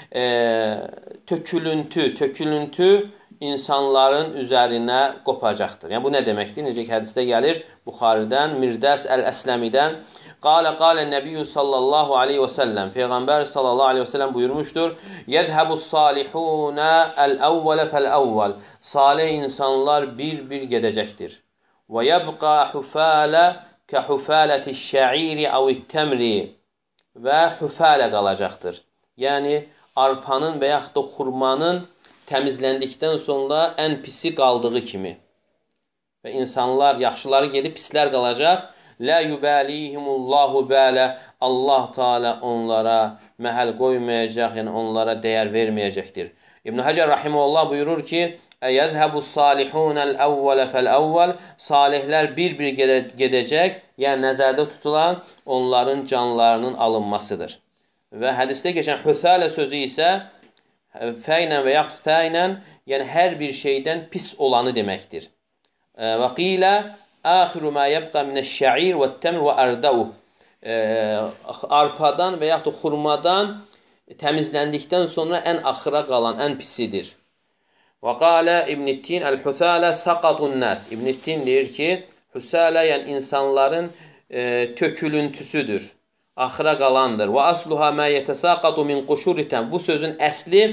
Tökülüntü insanların üzərinə qopacaqdır. Yəni, bu nə deməkdir? Necə ki, hədisdə gəlir? Buxaridən, Mirdəs Əl-Əsləmidən. Qalə Nəbiyyü sallallahu aleyhi və səlləm. Peyğəmbər sallallahu aleyhi və səlləm buyurmuşdur. Yədhəbus-salihunə əl-əvvələ fəl-əvvəl. Salih insanlar bir-bir gedəcəkdir. Və yəbqa hüfələ kəhüfələti-şə'iri əv-təmri. Və hüfələ qalacaqdır. Yəni, arpanın və yaxud da xurmanın təmizləndikdən sonra ən pisi qaldığı kimi. Və insanlar, yaxşıları gedib, pislər qalacaq. Lə yubəlihimullahu bələ. Allah Teala onlara məhəl qoymayacaq, yəni onlara dəyər verməyəcəkdir. İbn Həcər rahimehullah buyurur ki, Yədhəbus-salihunəl əvvələ fəl-əvvəl. Salihlər bir-bir gedəcək, yəni nəzərdə tutulan onların canlarının alınmasıdır. Və hədisdə keçən hüthələ sözü isə fəynən və yaxud fəynən, yəni hər bir şeydən pis olanı deməkdir. Və qilə Əxiru mə yəbqə minəş-şə'ir və-təmr və ərdəuh. Arpadan və yaxud da xurmadan təmizləndikdən sonra ən axıra qalan, ən pisidir. Və qalə İbn-i-Tin əl-hüthələ saqatun nəs. İbn-i-Tin deyir ki, hüsələ, yəni insanların tökülüntüsüdür. Axıra qalandır. Və asluha mə yetəsaqatu min quşuritan. Bu sözün əsli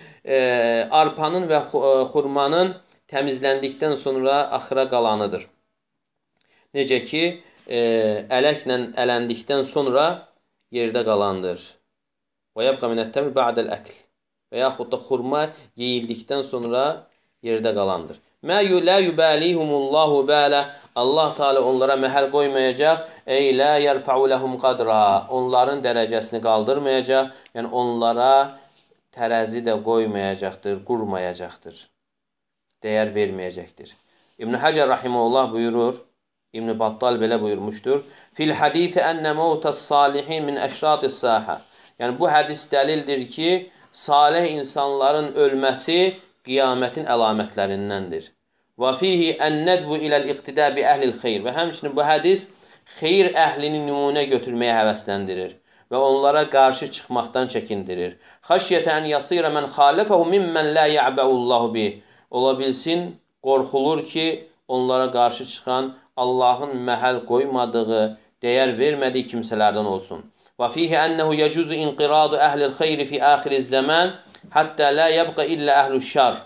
arpanın və xurmanın təmizləndikdən sonra axıra qalanıdır. Necə ki, ələklə ələndikdən sonra yerdə qalandır. Və yəbqa minət-təmr ba'dəl əkl. Və yaxud da xurma yeyildikdən sonra yerdə qalandır. Mə la yubalihumullahu bələ. Allah Teala onlara məhəl qoymayacaq. Ey la yerfa'u lehum qadra. Onların dərəcəsini qaldırmayacaq. Yəni onlara tərəzi də qoymayacaqdır, qurmayacaqdır. Dəyər verməyəcəkdir. İbn Həcər rahimehullah buyurur, İbn Battal belə buyurmuşdur. Fil hadisi enne mautas salihin min əşratis saha. Yəni bu hədis dəlildir ki, salih insanların ölməsi qiyamətin əlamətlərindəndir. Və fihi ən-nədbu iləl-iqtida bi əhlil xeyr. Və həmçinin bu hədis xeyr əhlini nümunə götürməyə həvəsləndirir və onlara qarşı çıxmaqdan çəkindirir. Xəşyətə ən yasira mən xalifəhu mimmən la ya'ba'ullahu bi. Ola bilsin, qorxulur ki, onlara qarşı çıxan Allahın məhəl qoymadığı, dəyər vermədiyi kimsələrdən olsun. Və fihi ənəhu yecuzu inqiradu əhlil xeyri fi axiriz zaman hatta la yabqa illa əhlüş şər.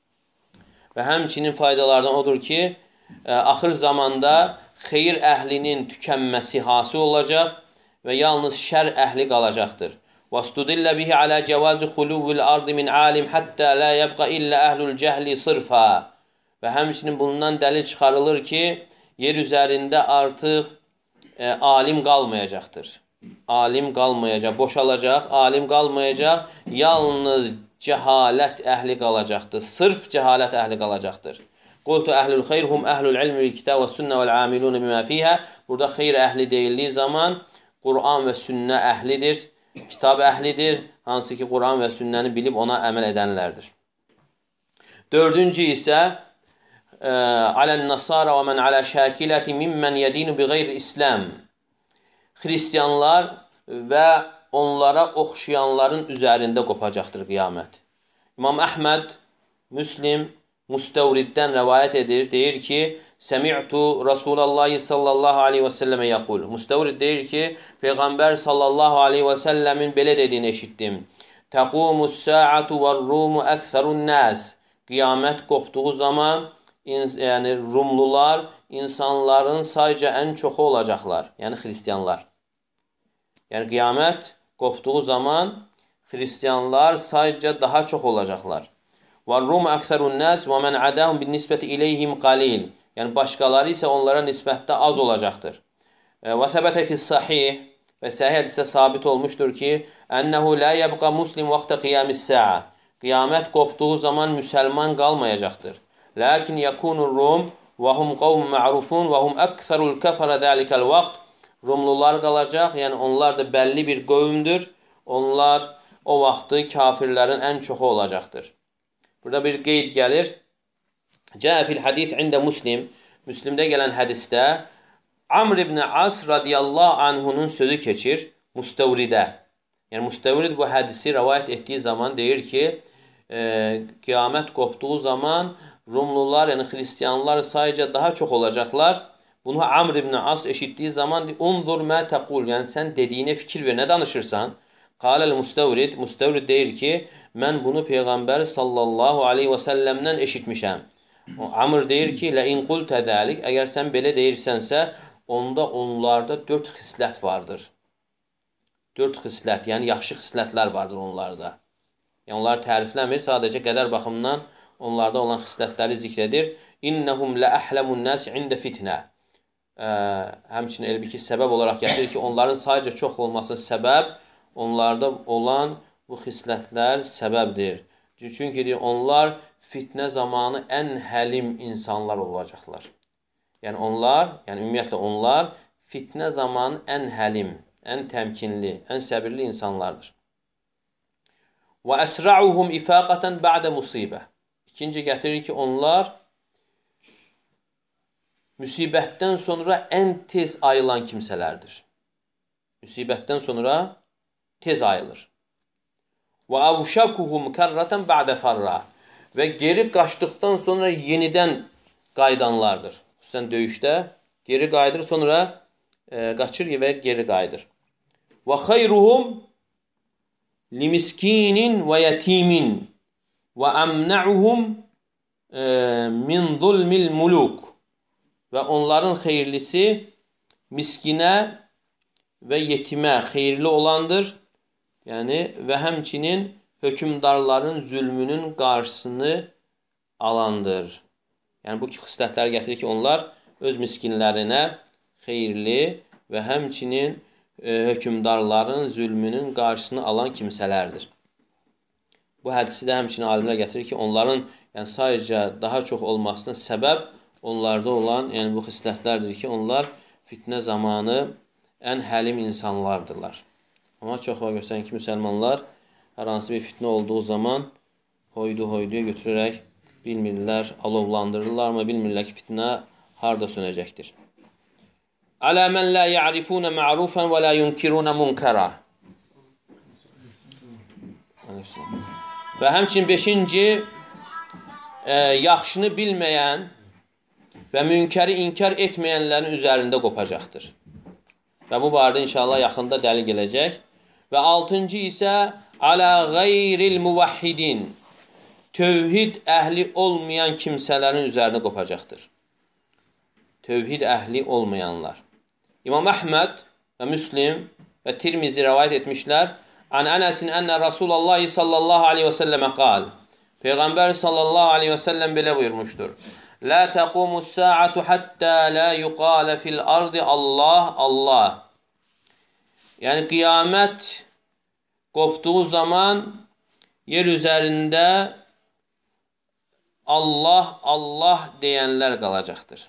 Və həmçinin faydalardan odur ki, axır zamanda xeyir əhlinin tükənməsi hasil olacaq və yalnız şər əhli qalacaqdır. وَاسْتُدِلَّ بِهِ عَلَى جَوَازِ خُلُوِّ الْأَرْضِ مِنْ عَالِمٍ حَتَّى لَا يَبْقَ إِلَّا أَهْلُ الْجَهْلِ صِرْفًا. Və həmçinin bundan dəlil çıxarılır ki, yer üzərində artıq alim qalmayacaqdır. Alim qalmayacaq, boşalacaq, alim qalmayacaq, yalnız cəhalət əhli qalacaqdır. Sırf cəhalət əhli qalacaqdır. Qultu əhlül xeyr hum əhlül ilmi bil kitab və sünnə vəl amilun bimə fiyhə. Burada xeyr əhli deyildiyi zaman Quran və sünnə əhlidir, kitab əhlidir, hansı ki Quran və sünnəni bilib ona əməl edənlərdir. Dördüncü isə alən nasara və mən alə şəkiləti mimmən yədinu bi qeyri İslam. Xristiyanlar və onlara oxşayanların üzərində qopacaqdır qiyamət. İmam Əhməd, Müslim, Müstəvriddən rəvayət edir, deyir ki, Səmi'tu Rasulallah sallallahu aleyhi və səlləmə yəqul. Müstəvrid deyir ki, Peyğəmbər sallallahu aleyhi və səlləmin belə dediyini eşitdim. Təqumus sə'atu vər-rumu əksərun nəs. Qiyamət qopduğu zaman, yəni Rumlular insanların sayca ən çoxu olacaqlar, yəni xristiyanlar. Yəni qiyamət qopduğu zaman xristiyanlar sayca daha çox olacaqlar. وَالرُّمُ أَكْثَرُ النَّاسِ وَمَنْ عَدَاهُمْ بِالنِّسْبَةِ إِلَيْهِمْ قَلِيلٌ. Yəni başqaları isə onlara nisbətdə az olacaqdır. وَثَبَتَ فِي الصَّحِيحِ. Və səhih hədisdə sabit olmuşdur ki, أَنَّهُ لَا يَبْقَى مُسْلِمْ وَقْتَ قِيَامِ السَّاعَةِ. Qiyamət qopduğu zaman müsəlman qalmayacaqdır. لَكِنْ يَكُونُ الرُّومُ وَهُمْ قَوْمٌ مَعْرُوفُونَ وَهُمْ أَكْثَرُ الْكَفَرَ ذَلِكَ الْوَقْتِ. Rumlular qalacaq, yəni onlar da bəlli bir qövmdür. Onlar o vaxtı kafirlərin ən çoxu olacaqdır. Burada bir qeyd gəlir. Cəə fil hadith ində Müslim. Müslimdə gələn hədisdə Amr ibn As radiyallahu anhunun sözü keçir Müstəvridə. Yəni Müstəvrid bu hədisi rəvayət etdiyi zaman deyir ki, qiyamət qopduğu zaman Rumlular, yəni xristiyanlar sayca daha çox olacaqlar. Bunu Amr ibn As eşitdiyi zaman unzur mə təqul, yəni sən dediyinə fikir ver, nə danışırsan? Qaləl Müstəvrid, Müstəvrid deyir ki, mən bunu Peyğəmbər sallallahu aleyhi və səlləmdən eşitmişəm. Amr deyir ki, ləin qultə dəlik, əgər sən belə deyirsənsə, onda onlarda 4 xislət vardır. 4 xislət, yəni yaxşı xislətlər vardır onlarda. Yəni onları tərifləmir, sadəcə qədər baxımdan onlarda olan xislətləri zikr edir. İnnəhum lə əhləmun nəs ində fitnə. Həmçinin elə bir ki, səbəb olaraq gətirir ki, onların sadəcə çox olması səbəb, onlarda olan bu xislətlər səbəbdir. Çünki onlar fitnə zamanı ən həlim insanlar olacaqlar. Yəni onlar, yəni ümumiyyətlə onlar fitnə zamanı ən həlim, ən təmkinli, ən səbirli insanlardır. Və əsra'uhum ifaqatan ba'də musibə. İkinci gətirir ki, onlar müsibətdən sonra ən tez ayılan kimsələrdir. Müsibətdən sonra tez ayılır. Və avşakuhum kərratan ba'də farra. Və geri qaçdıqdan sonra yenidən qayıdanlardır. Xüsusən döyüşdə geri qayıdır, sonra qaçır və geri qayıdır. Və xeyruhum limiskinin və yetimin və əmnəuhum min zulmil muluk. Və onların xeyirlisi miskinə və yetimə xeyirli olandır. Yəni, və həmçinin hökümdarların zülmünün qarşısını alandır. Yəni, bu xislətləri gətirir ki, onlar öz miskinlərinə xeyirli və həmçinin hökümdarların zülmünün qarşısını alan kimsələrdir. Bu hədisi də həmçinin alimlər gətirir ki, onların sadəcə daha çox olmasına səbəb onlarda olan bu xislətlərdir ki, onlar fitnə zamanı ən həlim insanlardırlar. Amma çox var göstərən ki, müsəlmanlar hər hansı bir fitnə olduğu zaman hoydu-hoyduya götürərək bilmirlər, alovlandırırlar, amma bilmirlər ki, fitnə harada sönəcəkdir. Alə mən lə ya'rifunə ma'rufən və lə yunkirunə munkərə. Və həmçinin 5-ci, yaxşını bilməyən və münkəri inkar etməyənlərin üzərində qopacaqdır. Və bu barədə inşallah yaxında dəlil gələcək. Və 6-cı isə alə qeyril muvahhidin, tövhid əhli olmayan kimsələrin üzərinə qopacaqdır. Tövhid əhli olmayanlar. İmam Əhməd və Müslim və Tirmizi rəvayət etmişlər. An Ənəsin ənə Rasulallah sallallahu aleyhi və səlləmə qal. Peyğəmbər sallallahu aleyhi və səlləm belə buyurmuşdur. Lə təqumus saatu həttə lə yuqalə fil ardı Allah, Allah. Yəni, qiyamət qopduğu zaman yer üzərində Allah, Allah deyənlər qalacaqdır.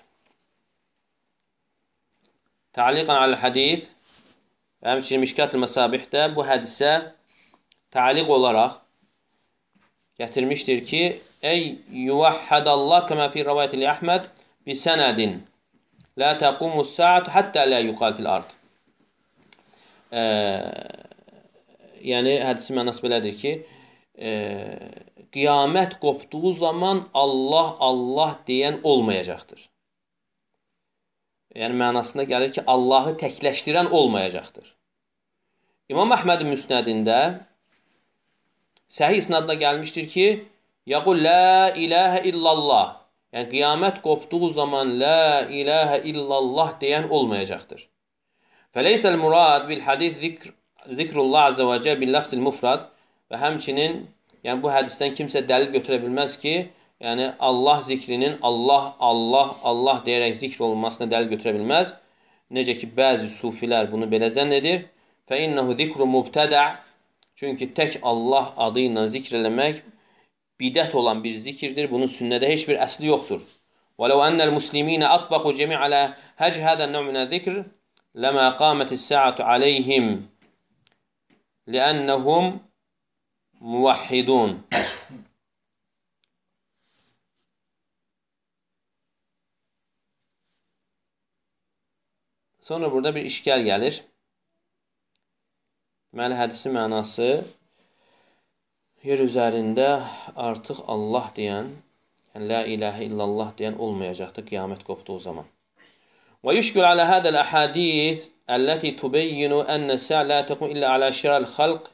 Təliqən alə-hədith və həmçinin Mişkat-ül Məsabihdə bu hədisə təliq olaraq gətirmişdir ki, ey yuvahhədallah kəmə fi rəvayət-i Əhməd bi sənədin lə təqumus saat həttə lə yuqal fil ard. Yəni, hədisi mənası belədir ki, qiyamət qopduğu zaman Allah, Allah deyən olmayacaqdır. Yəni, mənasında gəlir ki, Allahı təkləşdirən olmayacaqdır. İmam Əhmədin müsnədində səhih isnadda gəlmişdir ki, yəqul la ilahə illallah. Yəni, qiyamət qopduğu zaman la ilahə illallah deyən olmayacaqdır. Fələysəl murad bil hadis zikrullah azə və cəl bil ləfzil mufrad və həmçinin bu hədisdən kimsə dəlil götürə bilməz ki, yəni Allah zikrinin Allah, Allah, Allah deyərək zikr olunmasına dəlil götürə bilməz. Necə ki, bəzi sufilər bunu belə zənn edir. Fəinnəhu zikru mubtədə. Çünki tək Allah adı ilə zikr eləmək bidət olan bir zikirdir. Bunun sünnədə heç bir əsli yoxdur. وَلَوْ أَنَّ الْمُسْلِمِينَ أَطْبَقُوا جَمِيعًا عَلَى هَجْ هَذَا النَّوْعِ مِنَ الذِّكْرِ لَمَا قَامَتِ السَّاعَةُ عَلَيْهِمْ لِأَنَّهُمْ مُوَحِّدُونَ. Sonra burada bir işgəl gəlir. Deməli, hədisin mənası yer üzərində artıq Allah deyən, yəni la ilahə illallah deyən olmayacaqdır qiyamət qopduğu zaman. Və yüşkül alə hədəl əhədith əlləti tubeyyinu ənə sə'a la təqum illə alə şirəl xalq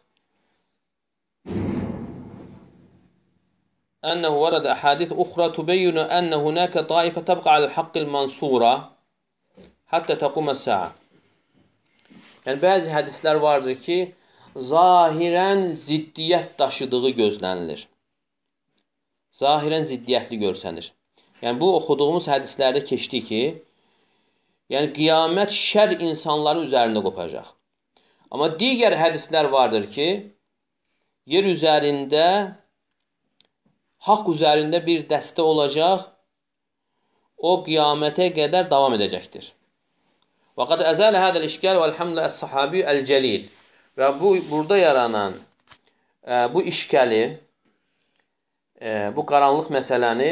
ənəhu vərəd əhədith uxra tubeyyinu ənə hunəkə taifə təbqa aləl haqqil mansura həttə təqumə sə'a. Yəni, bəzi hədislər vardır ki, zahirən ziddiyyət daşıdığı gözlənilir. Zahirən ziddiyyətli görsənir. Yəni, bu oxuduğumuz hədislərdə keçdi ki, yəni qiyamət şər insanların üzərində qopacaq. Amma digər hədislər vardır ki, yer üzərində, haqq üzərində bir dəstə olacaq, o qiyamətə qədər davam edəcəkdir. Və qad əzələ hədəl işgəl və əlhəmdülə əs-sahabi əl-cəlil. Və burada yaranan bu işgəli, bu qaranlıq məsələni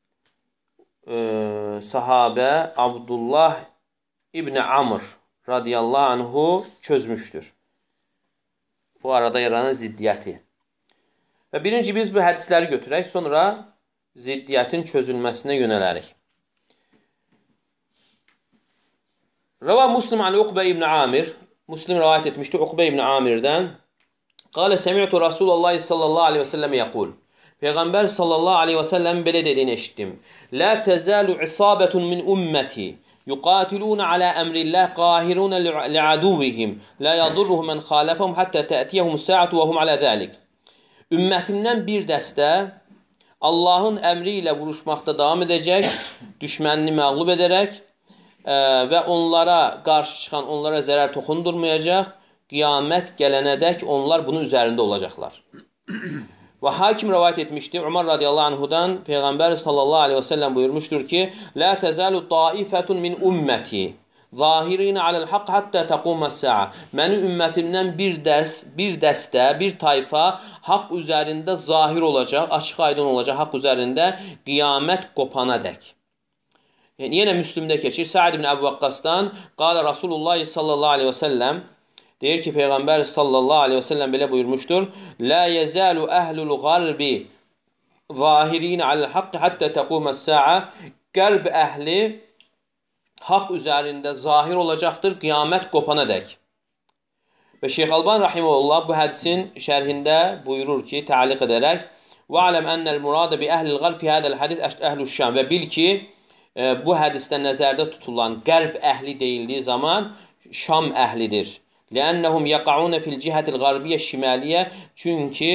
sahabə Abdullah İbn Amr radiyallahu anhu çözmüşdür. Bu arada yaranan ziddiyyəti. Və birinci biz bu hədisləri götürək, sonra ziddiyyətin çözülməsinə yönələrik. Rəva Müslim an Uqbə ibn Amir. Müslim rivayət etmişdi Uqbə ibn Amirdən. Qalə səmi'tu Rasulullah sallallahu aleyhi və səlləm yəqul. Peyğəmbər sallallahu aleyhi və səlləm belə dediyini eşitdim. La təzəlu isabətun min ümməti yuqatilun alə əmrillah qahirun li'aduvihim la yadurruhum mən xalafahum hatta tə'tiyəhum sa'atu və hum alə zəlik. Ümmətimdən bir dəstə Allahın əmri ilə vuruşmaqda davam edəcək, düşmənini məğlub edərək və onlara qarşı çıxan onlara zərər toxundurmayacaq, qiyamət gələnədək onlar bunun üzərində olacaqlar. Və hakim rivayət etmişdi, Umar radiyallahu anhudan Peyğəmbər sallallahu aleyhi və səlləm buyurmuşdur ki, La təzəlu taifətun min ümməti zahirinə aləl haqq hattə təquməs sə'a. Mənim ümmətimdən bir dəstə, bir tayfa haqq üzərində zahir olacaq, açıq aydın olacaq haqq üzərində qiyamət qopana dək. Yəni, yenə Müslümdə keçir. Sa'd ibn Əbu Vaqqasdan qalə Rasulullah sallallahu aleyhi və səlləm deyir ki, Peyğəmbər sallallahu aleyhi və səlləm belə buyurmuşdur. La yəzəlu əhlul qarbi zahirinə aləl haqq hattə təquməs sə'a. Qərb əhli haqq üzərində zahir olacaqdır qiyamət qopana dək. Və Şeyx Alban rahimehullah bu hədisin şərhində buyurur ki, təliq edərək: "Və aləm ennel murad bi əhlil qalb fi hadal hadis əhlüş Şam." Və bil ki, bu hədisdə nəzərdə tutulan qərb əhli deyildiyi zaman Şam əhlidir. Lənnəhum yaqaun fil cihatil qarbiyyə şimaliyyə. Çünki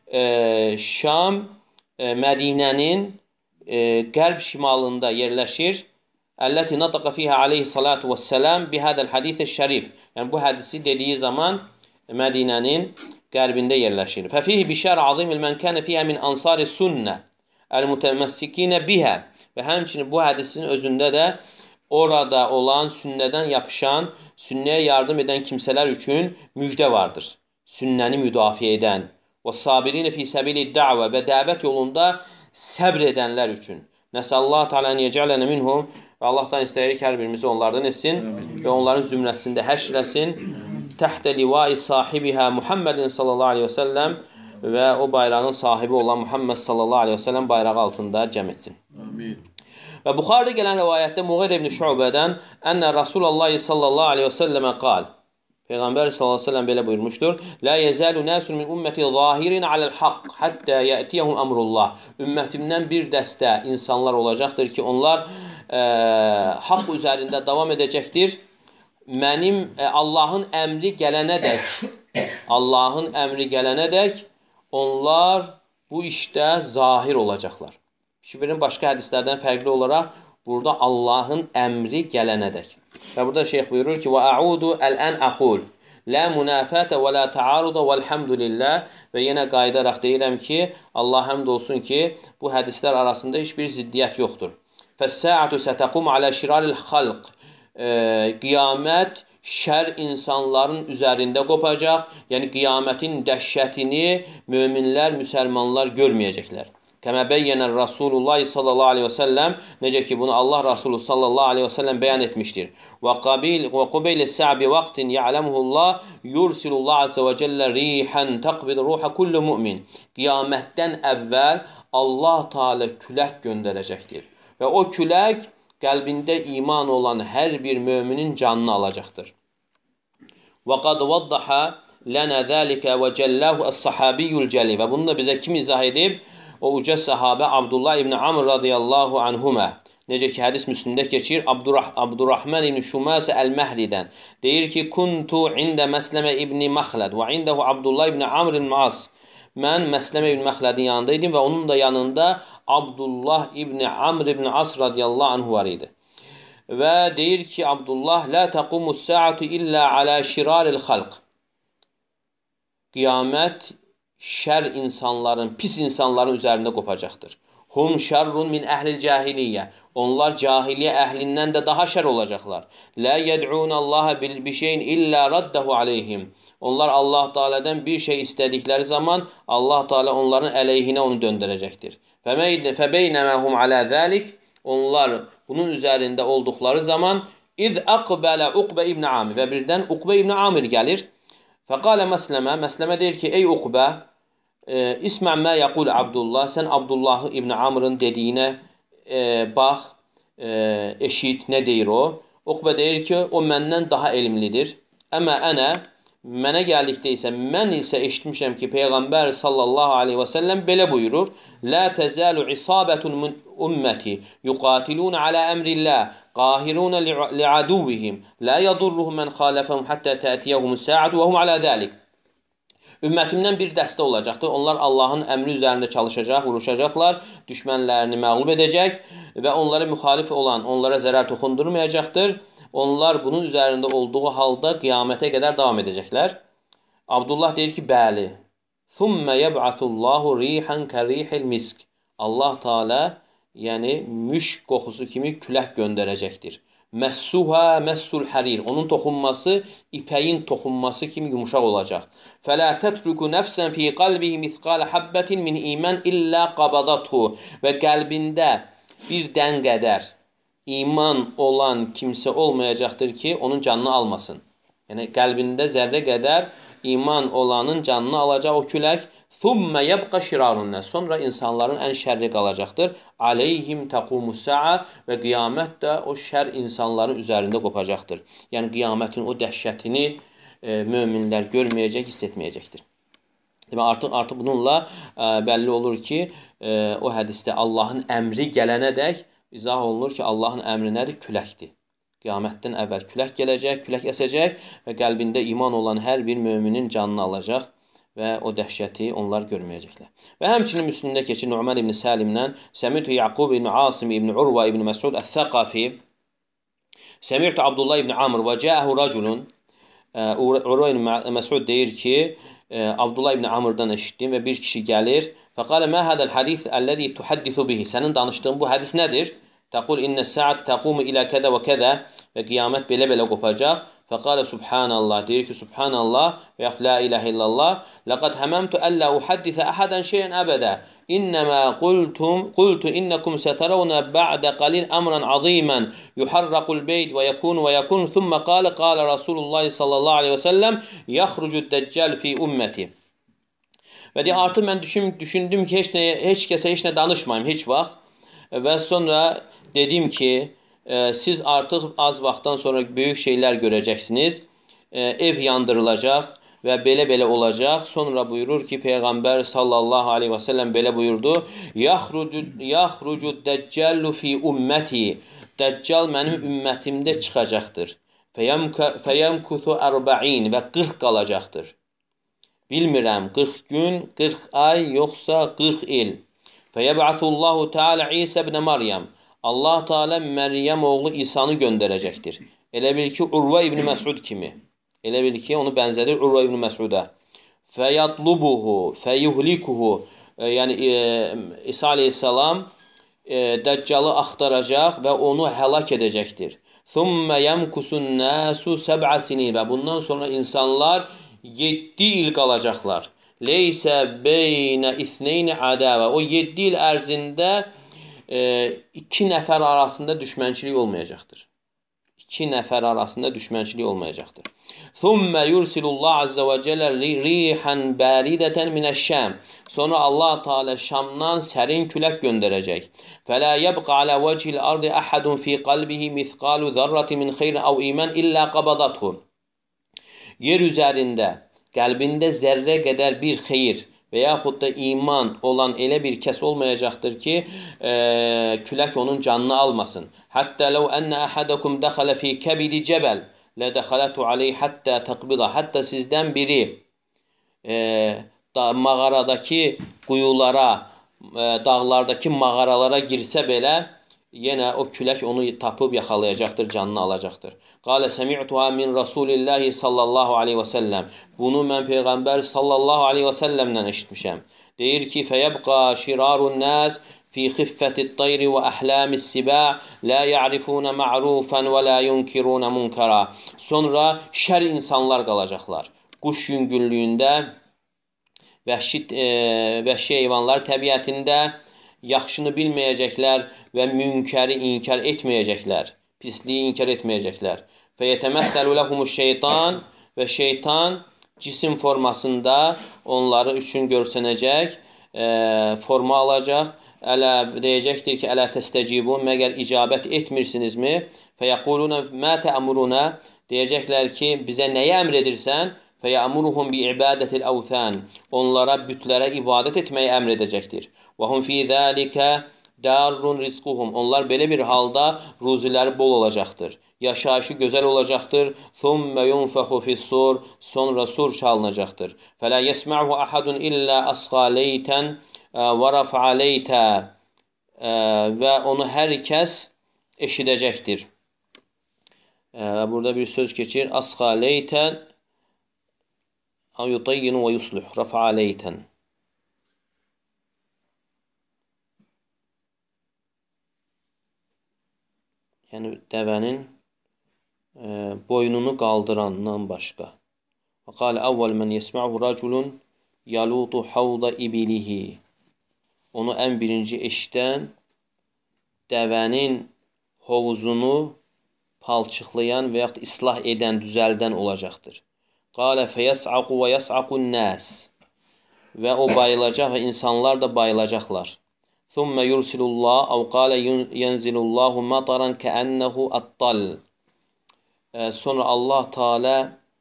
Şam Mədinənin qərb şimalında yerləşir. Əlləti nataqa fiha aleyhi salatu vəssəlam bihədəl hadis-i şərif. Yəni, bu hədisi dediyi zaman Mədinənin qərbində yerləşir. Fəfihi bişər azimil mən kənə fiyhə min ansari sünnə əl-mütəməssikinə bihə. Və həmçinin bu hədisin özündə də orada olan sünnədən yapışan, sünnəyə yardım edən kimsələr üçün müjdə vardır. Sünnəni müdafiə edən və sabirinə fi səbili da'və və dəvət yolunda səbr edənlər üçün. Nəsəllallahu Teala an yec'alana minhum. Və Allahdan istəyirik hər birimizi onlardan etsin və onların zümrəsində həşr eləsin. Təhtə livai sahibihə Muhammedin sallallahu aleyhi və səlləm və o bayrağın sahibi olan Muhammed sallallahu aleyhi və səlləm bayrağı altında cəm etsin. Amin. Və Buxarıda gələn rivayətdə Muğir ibn Şubədən ənə Rasulullah sallallahu aleyhi və səlləmə qal. Peyğəmbər sallallahu aleyhi və səlləm belə buyurmuşdur. La yəzəlu nəsun min ümməti zahirin aləl haqq həttə yətiyəhum əmrullah. Ümmətimdən bir dəstə insanlar olacaqdır ki, onlar haqq üzərində davam edəcəkdir. Mənim Allahın əmri gələnə dək onlar bu işdə zahir olacaqlar. Fikrin başqa hədislərdən fərqli olaraq burada Allahın əmri gələnə dək. Və burada şeyx buyurur ki, وَأَعُودُ الْأَنْ أَقُولُ لَا مُنَافَةَ وَلَا تَعَارُضَ وَالْحَمْدُ لِلّٰهِ. Və yenə qayıdaraq deyirəm ki, Allah həmd olsun ki, bu hədislər arasında heç bir ziddiyyət yoxdur. فَالسَّاعَةُ سَتَقُمْ عَلَى شِرَارِ الْخَلْقِ. Qiyamət şər insanların üzərində qopacaq. Yəni, qiyamətin dəhşətini möminlər, müsəlmanlar görməyəcəklər. Kəmə bəyyənər Rasulullah sallallahu aleyhi və səlləm, necə ki bunu Allah Rasulü sallallahu aleyhi və səlləm bəyan etmişdir. Və qubeyli sə'bi vaqtin ya'ləmuhullah yursilullah azə və cəllə rihən təqbid ruhə kullu mümin. Qiyamətdən əvvəl Allah Teala külək göndərəcəkdir. Və o külək qəlbində iman olan hər bir möminin canını alacaqdır. Və qad vaddaha lənə zəlikə və cəlləhu əs-sahabiyyul cəli. Və bunu da bizə kim izah edib? O uca sahabə Abdullah ibn Amr radiyallahu anhumə. Necə ki, hədis Müslimdə keçir, Abdurrahman ibn Şuməsə əl-Məhridən. Deyir ki, Kuntu ində Məsləmə ibn Məxləd və indəhu Abdullah ibn Amr il-Mas. Mən Məsləmə ibn Məxlədin yanındaydım və onun da yanında Abdullah ibn Amr ibn As radiyallahu anhu var idi. Və deyir ki, Abdullah, La təqumus sə'atu illə alə şiraril xalq. Qiyamət şər insanların, pis insanların üzərində qopacaqdır. Hum şərrun min əhlil cahiliyyə. Onlar cahiliyyə əhlindən də daha şər olacaqlar. La yəd'unallaha bi şeyin illə raddahu aleyhim. Onlar Allah Teala'dan bir şey istədikləri zaman Allah Teala onların əleyhinə onu döndərəcəkdir. Fəbeynəməhum alə zəlik. Onlar bunun üzərində olduqları zaman İz əqbələ Uqbə ibn Amir. Və birdən Uqbə ibn Amir gəlir. Fəqalə Məsləmə. Məsləmə deyir ki, ey Uqbə, İsmə mə yəqul Abdullah, sən Abdullah ibn Amrın dediyinə bax, eşit, nə deyir o? Uqbə deyir ki, o məndən daha elmlidir. Əmə mənə gəldikdə isə, mən isə eşitmişəm ki, Peyğəmbər sallallahu aleyhi və səlləm belə buyurur: "Lə təzəlu isabətun min ümməti yuqatilun alə əmrillah, qahirun li'aduvihim, la yadurruhum mən xalafahum hatta ta'tiyahumus sa'atu və hum alə zəlik." Ümmətimdən bir dəstə olacaqdır. Onlar Allahın əmri üzərində çalışacaq, vuruşacaqlar, düşmənlərini məğlub edəcək və onlara müxalif olan onlara zərər toxundurmayacaqdır. Onlar bunun üzərində olduğu halda qiyamətə qədər davam edəcəklər. Abdullah deyir ki, bəli. Thumma yeb'atullahu rihan karihil misk. Allah Teala, yəni müşk qoxusu kimi külək göndərəcəkdir. Məssuha məssul harir. Onun toxunması ipəyin toxunması kimi yumuşaq olacaq. Fələ tətruku nəfsən fi qalbihi mithqal habbatin min iman illə qabadathu. Və qəlbində bir dən qədər iman olan kimsə olmayacaqdır ki, onun canını almasın. Yəni, qəlbində zərrə qədər iman olanın canını alacaq o külək. Thumma yabqa şirarun nas. Sonra insanların ən şərri qalacaqdır. Aleyhim taqumus sa'a və qiyamət də o şər insanların üzərində qopacaqdır. Yəni qiyamətin o dəhşətini möminlər görməyəcək, hiss etməyəcəkdir. Demək, artıq bununla bəlli olur ki, o hədisdə Allahın əmri gələnədək izah olunur ki, Allahın əmri nədir? Küləkdir. Qiyamətdən əvvəl külək gələcək, külək əsəcək və qəlbində iman olan hər bir möminin canını alacaq və o dəhşəti onlar görməyəcəklər. Və həmçinin Müslimdə keçir Nu'man ibn Salimdən Səmi'tu Yaqub ibn Asim ibn Urva ibn Məsud Əth-Thaqafi Səmi'tu Abdullah ibn Amr və cəəhu raculun Urva ibn Məsud deyir ki, Abdullah ibn Amr'dan eşitdim və bir kişi gəlir. Fəqalə mə hədəl hadith əlləzi tuhaddithu bihi. Sənin danışdığın bu hədis nədir? Təqul innə səat təqumu ilə kədə və kədə və qiyamət belə-belə qopacaq. Fəqalə subhanallah, deyir ki, subhanallah və yaxud la iləhə illallah. Ləqəd həməmtu əllə uhaddithə əhədən şeyən əbədə. İnnəmə qultu innəkum sətərəvnə bə'də qalil əmran azimən yuharraqul beyd və yəkun thumma qalə Rasulullah sallallahu aleyhi və səlləm yaxrucud dəccəl fi ümməti. Və deyir, artıq mən düşündüm ki, heç kəsə heç nə danışmayım, heç vaxt. Və sonra dedim ki, siz artıq az vaxtdan sonra böyük şeylər görəcəksiniz. Ev yandırılacaq və belə-belə olacaq. Sonra buyurur ki, Peyğəmbər sallallahu aleyhi və səlləm belə buyurdu. Yaxrucud dəccəllu fi ümməti. Dəccal mənim ümmətimdə çıxacaqdır. Fəyəmkuthu 40 və 40 qalacaqdır. Bilmirəm, 40 gün, 40 ay, yoxsa 40 il. Fəyəb'athullahu Teala İsa ibn Maryam. Allah Teala Məryəm oğlu İsa'nı göndərəcəkdir. Elə bil ki, Urva ibn Məsud kimi. Elə bil ki, onu bənzədir Urva ibn Məsudə. Fəyatlubuhu, fəyuhlikuhu. Yəni, İsa aleyhissalam Dəccalı axtaracaq və onu həlak edəcəkdir. Thumma yamkusun nasu 7 sinin. Və bundan sonra insanlar 7 il qalacaqlar. Leysə beynə ithneyni adəvə. O 7 il ərzində 2 nəfər arasında düşmənçilik olmayacaqdır. 2 nəfər arasında düşmənçilik olmayacaqdır. Thumma yursilullah azza və cəllə rihan baridatan minəş-Şam. Sonra Allah Teala Şamdan sərin külək göndərəcək. Fəla yabqa ala vecihil ardı ahadun fi qalbihi mithqalu zarratin min xeyrin aw iman illa qabadathu. Yer üzərində qəlbində zərrə qədər bir xeyir və yaxud da iman olan elə bir kəs olmayacaqdır ki, külək onun canını almasın. Həttə ləv ənə əhədəkum dəxələ fi kəbidi cəbəl lə dəxələtu aleyh həttə təqbida. Həttə sizdən biri mağaradakı quyulara, dağlardakı mağaralara girsə belə, yenə o külək onu tapıb yaxalayacaqdır, canını alacaqdır. Qalə səmi'tuha min Rasulillahi sallallahu aleyhi və səlləm. Bunu mən Peyğəmbər sallallahu aleyhi və səlləmdən eşitmişəm. Deyir ki, fəyəbqa şirarun nəs fi xiffətit tayri və əhləmis sibə' la ya'rifuna ma'rufan və la yunkiruna munkara. Sonra şər insanlar qalacaqlar. Quş yüngünlüyündə, vəhşi heyvanlar təbiətində yaxşını bilməyəcəklər və münkəri inkar etməyəcəklər. Pisliyi inkar etməyəcəklər. Fəyətəməssəlu ləhumuş şeytan və şeytan cisim formasında onları üçün görsənəcək, forma alacaq Ələ deyəcəkdir ki, ələ təstəcibun, məgər icabət etmirsinizmi? Fəyəquluna mə təəmuruna, deyəcəklər ki, bizə nəyə əmr edirsən? Fəyəmuruhum bi ibadətil əvthan, onlara, bütlərə ibadət etməyi əmr edəcəkdir. Və hum fi zəlikə darrun rizquhum, onlar belə bir halda ruziləri bol olacaqdır. Yaşayışı gözəl olacaqdır. Thummə yunfəxu fissur, sonra sur çalınacaqdır. Fələ yəsmə'hu ahadun illə asqa leytən və rafa'a leytə, və onu hər kəs eşidəcəkdir. Burada bir söz keçir. Asqa leytən yutayyinu və yusluh. Rafa'a leytən. Yəni dəvənin boynunu qaldırandan başqa. Və qalə əvvəl mən yəsmə'hu raculun yalutu havda ibilihi. Onu ən birinci eşidən dəvənin hovuzunu palçıqlayan və yaxud islah edən, düzəldən olacaqdır. Qalə fəyəs'aqu və yəs'aqun nəs. Və o bayılacaq və insanlar da bayılacaqlar. Thummə yursilullah, əv qalə yenzilullahu mataran kəənnəhu attal. Sonra Allah Teala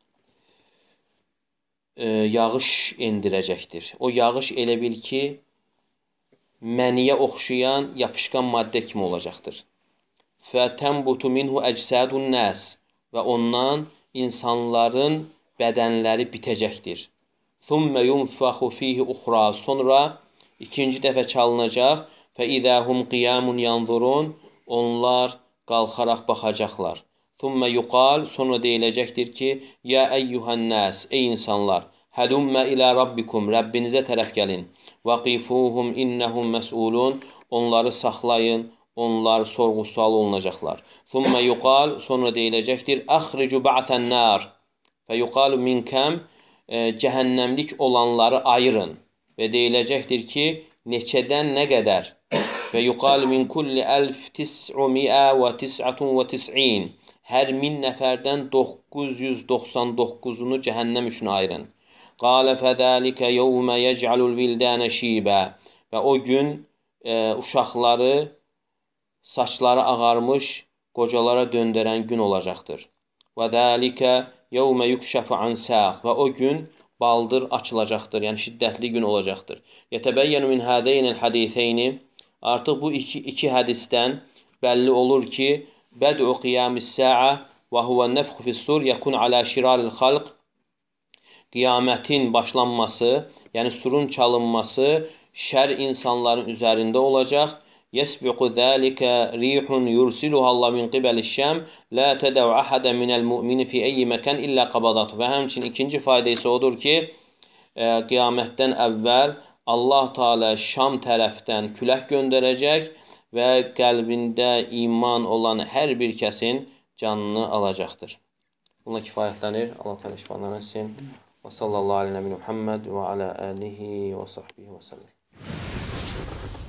yağış endirəcəkdir. O yağış elə bil ki, məniyə oxşayan yapışqan maddə kimi olacaqdır. Fətənbutu minhu əcsadun nəs, və ondan insanların bədənləri bitəcəkdir. Thummə yunfəxu fihi uxra, sonra ikinci dəfə çalınacaq. Fəidəhum qiyamun yanzurun, onlar qalxaraq baxacaqlar. Thummə yuqal, sonra deyiləcəkdir ki, ya əyyuhən nəs, ey insanlar, həlümmə ilə rabbikum, Rəbbinizə tərəf gəlin. Vaqifuhum innəhum məs'ulun, onları saxlayın, onlar sorğu-sual olunacaqlar. Thummə yuqal, sonra deyiləcəkdir, əxricu ba'sən nar. Fəyuqalu min kəm, cəhənnəmlik olanları ayırın. Və deyiləcəkdir ki, neçədən nə qədər? Və yuqalu min kulli 1999. Hər 1000 nəfərdən 999-unu cəhənnəm üçün ayırın. Qalə fədəlikə yevmə yəc'alul vildənə şibə. Və o gün uşaqları, saçları ağarmış qocalara döndərən gün olacaqdır. Və dəlikə yevmə yukşəfu an saq. Və o gün baldır açılacaqdır, yəni şiddətli gün olacaqdır. Yətəbəyyənu min hədəynəl hədisəyni, artıq bu iki hədisdən bəlli olur ki, bəd'u qiyamis-sə'a və huvə nəfxu fis-sur yəkun alə şiraril xalq, qiyamətin başlanması, yəni surun çalınması şər insanların üzərində olacaq. Yəsbiqu zəlikə rihun yursiluhallah min qibəliş-şəm la tədəv əhədə minəl mu'mini fi əyyi məkən illə qabadatu. Və həmçinin ikinci fayda isə odur ki, qiyamətdən əvvəl Allah Teala Şam tərəfdən külək göndərəcək və qəlbində iman olan hər bir kəsin canını alacaqdır. Bununla kifayətlənir. Allah Teala şifalar etsin. Və sallallahu aleyhi və Muhammed və alə alihi və sahbihi və səlləm.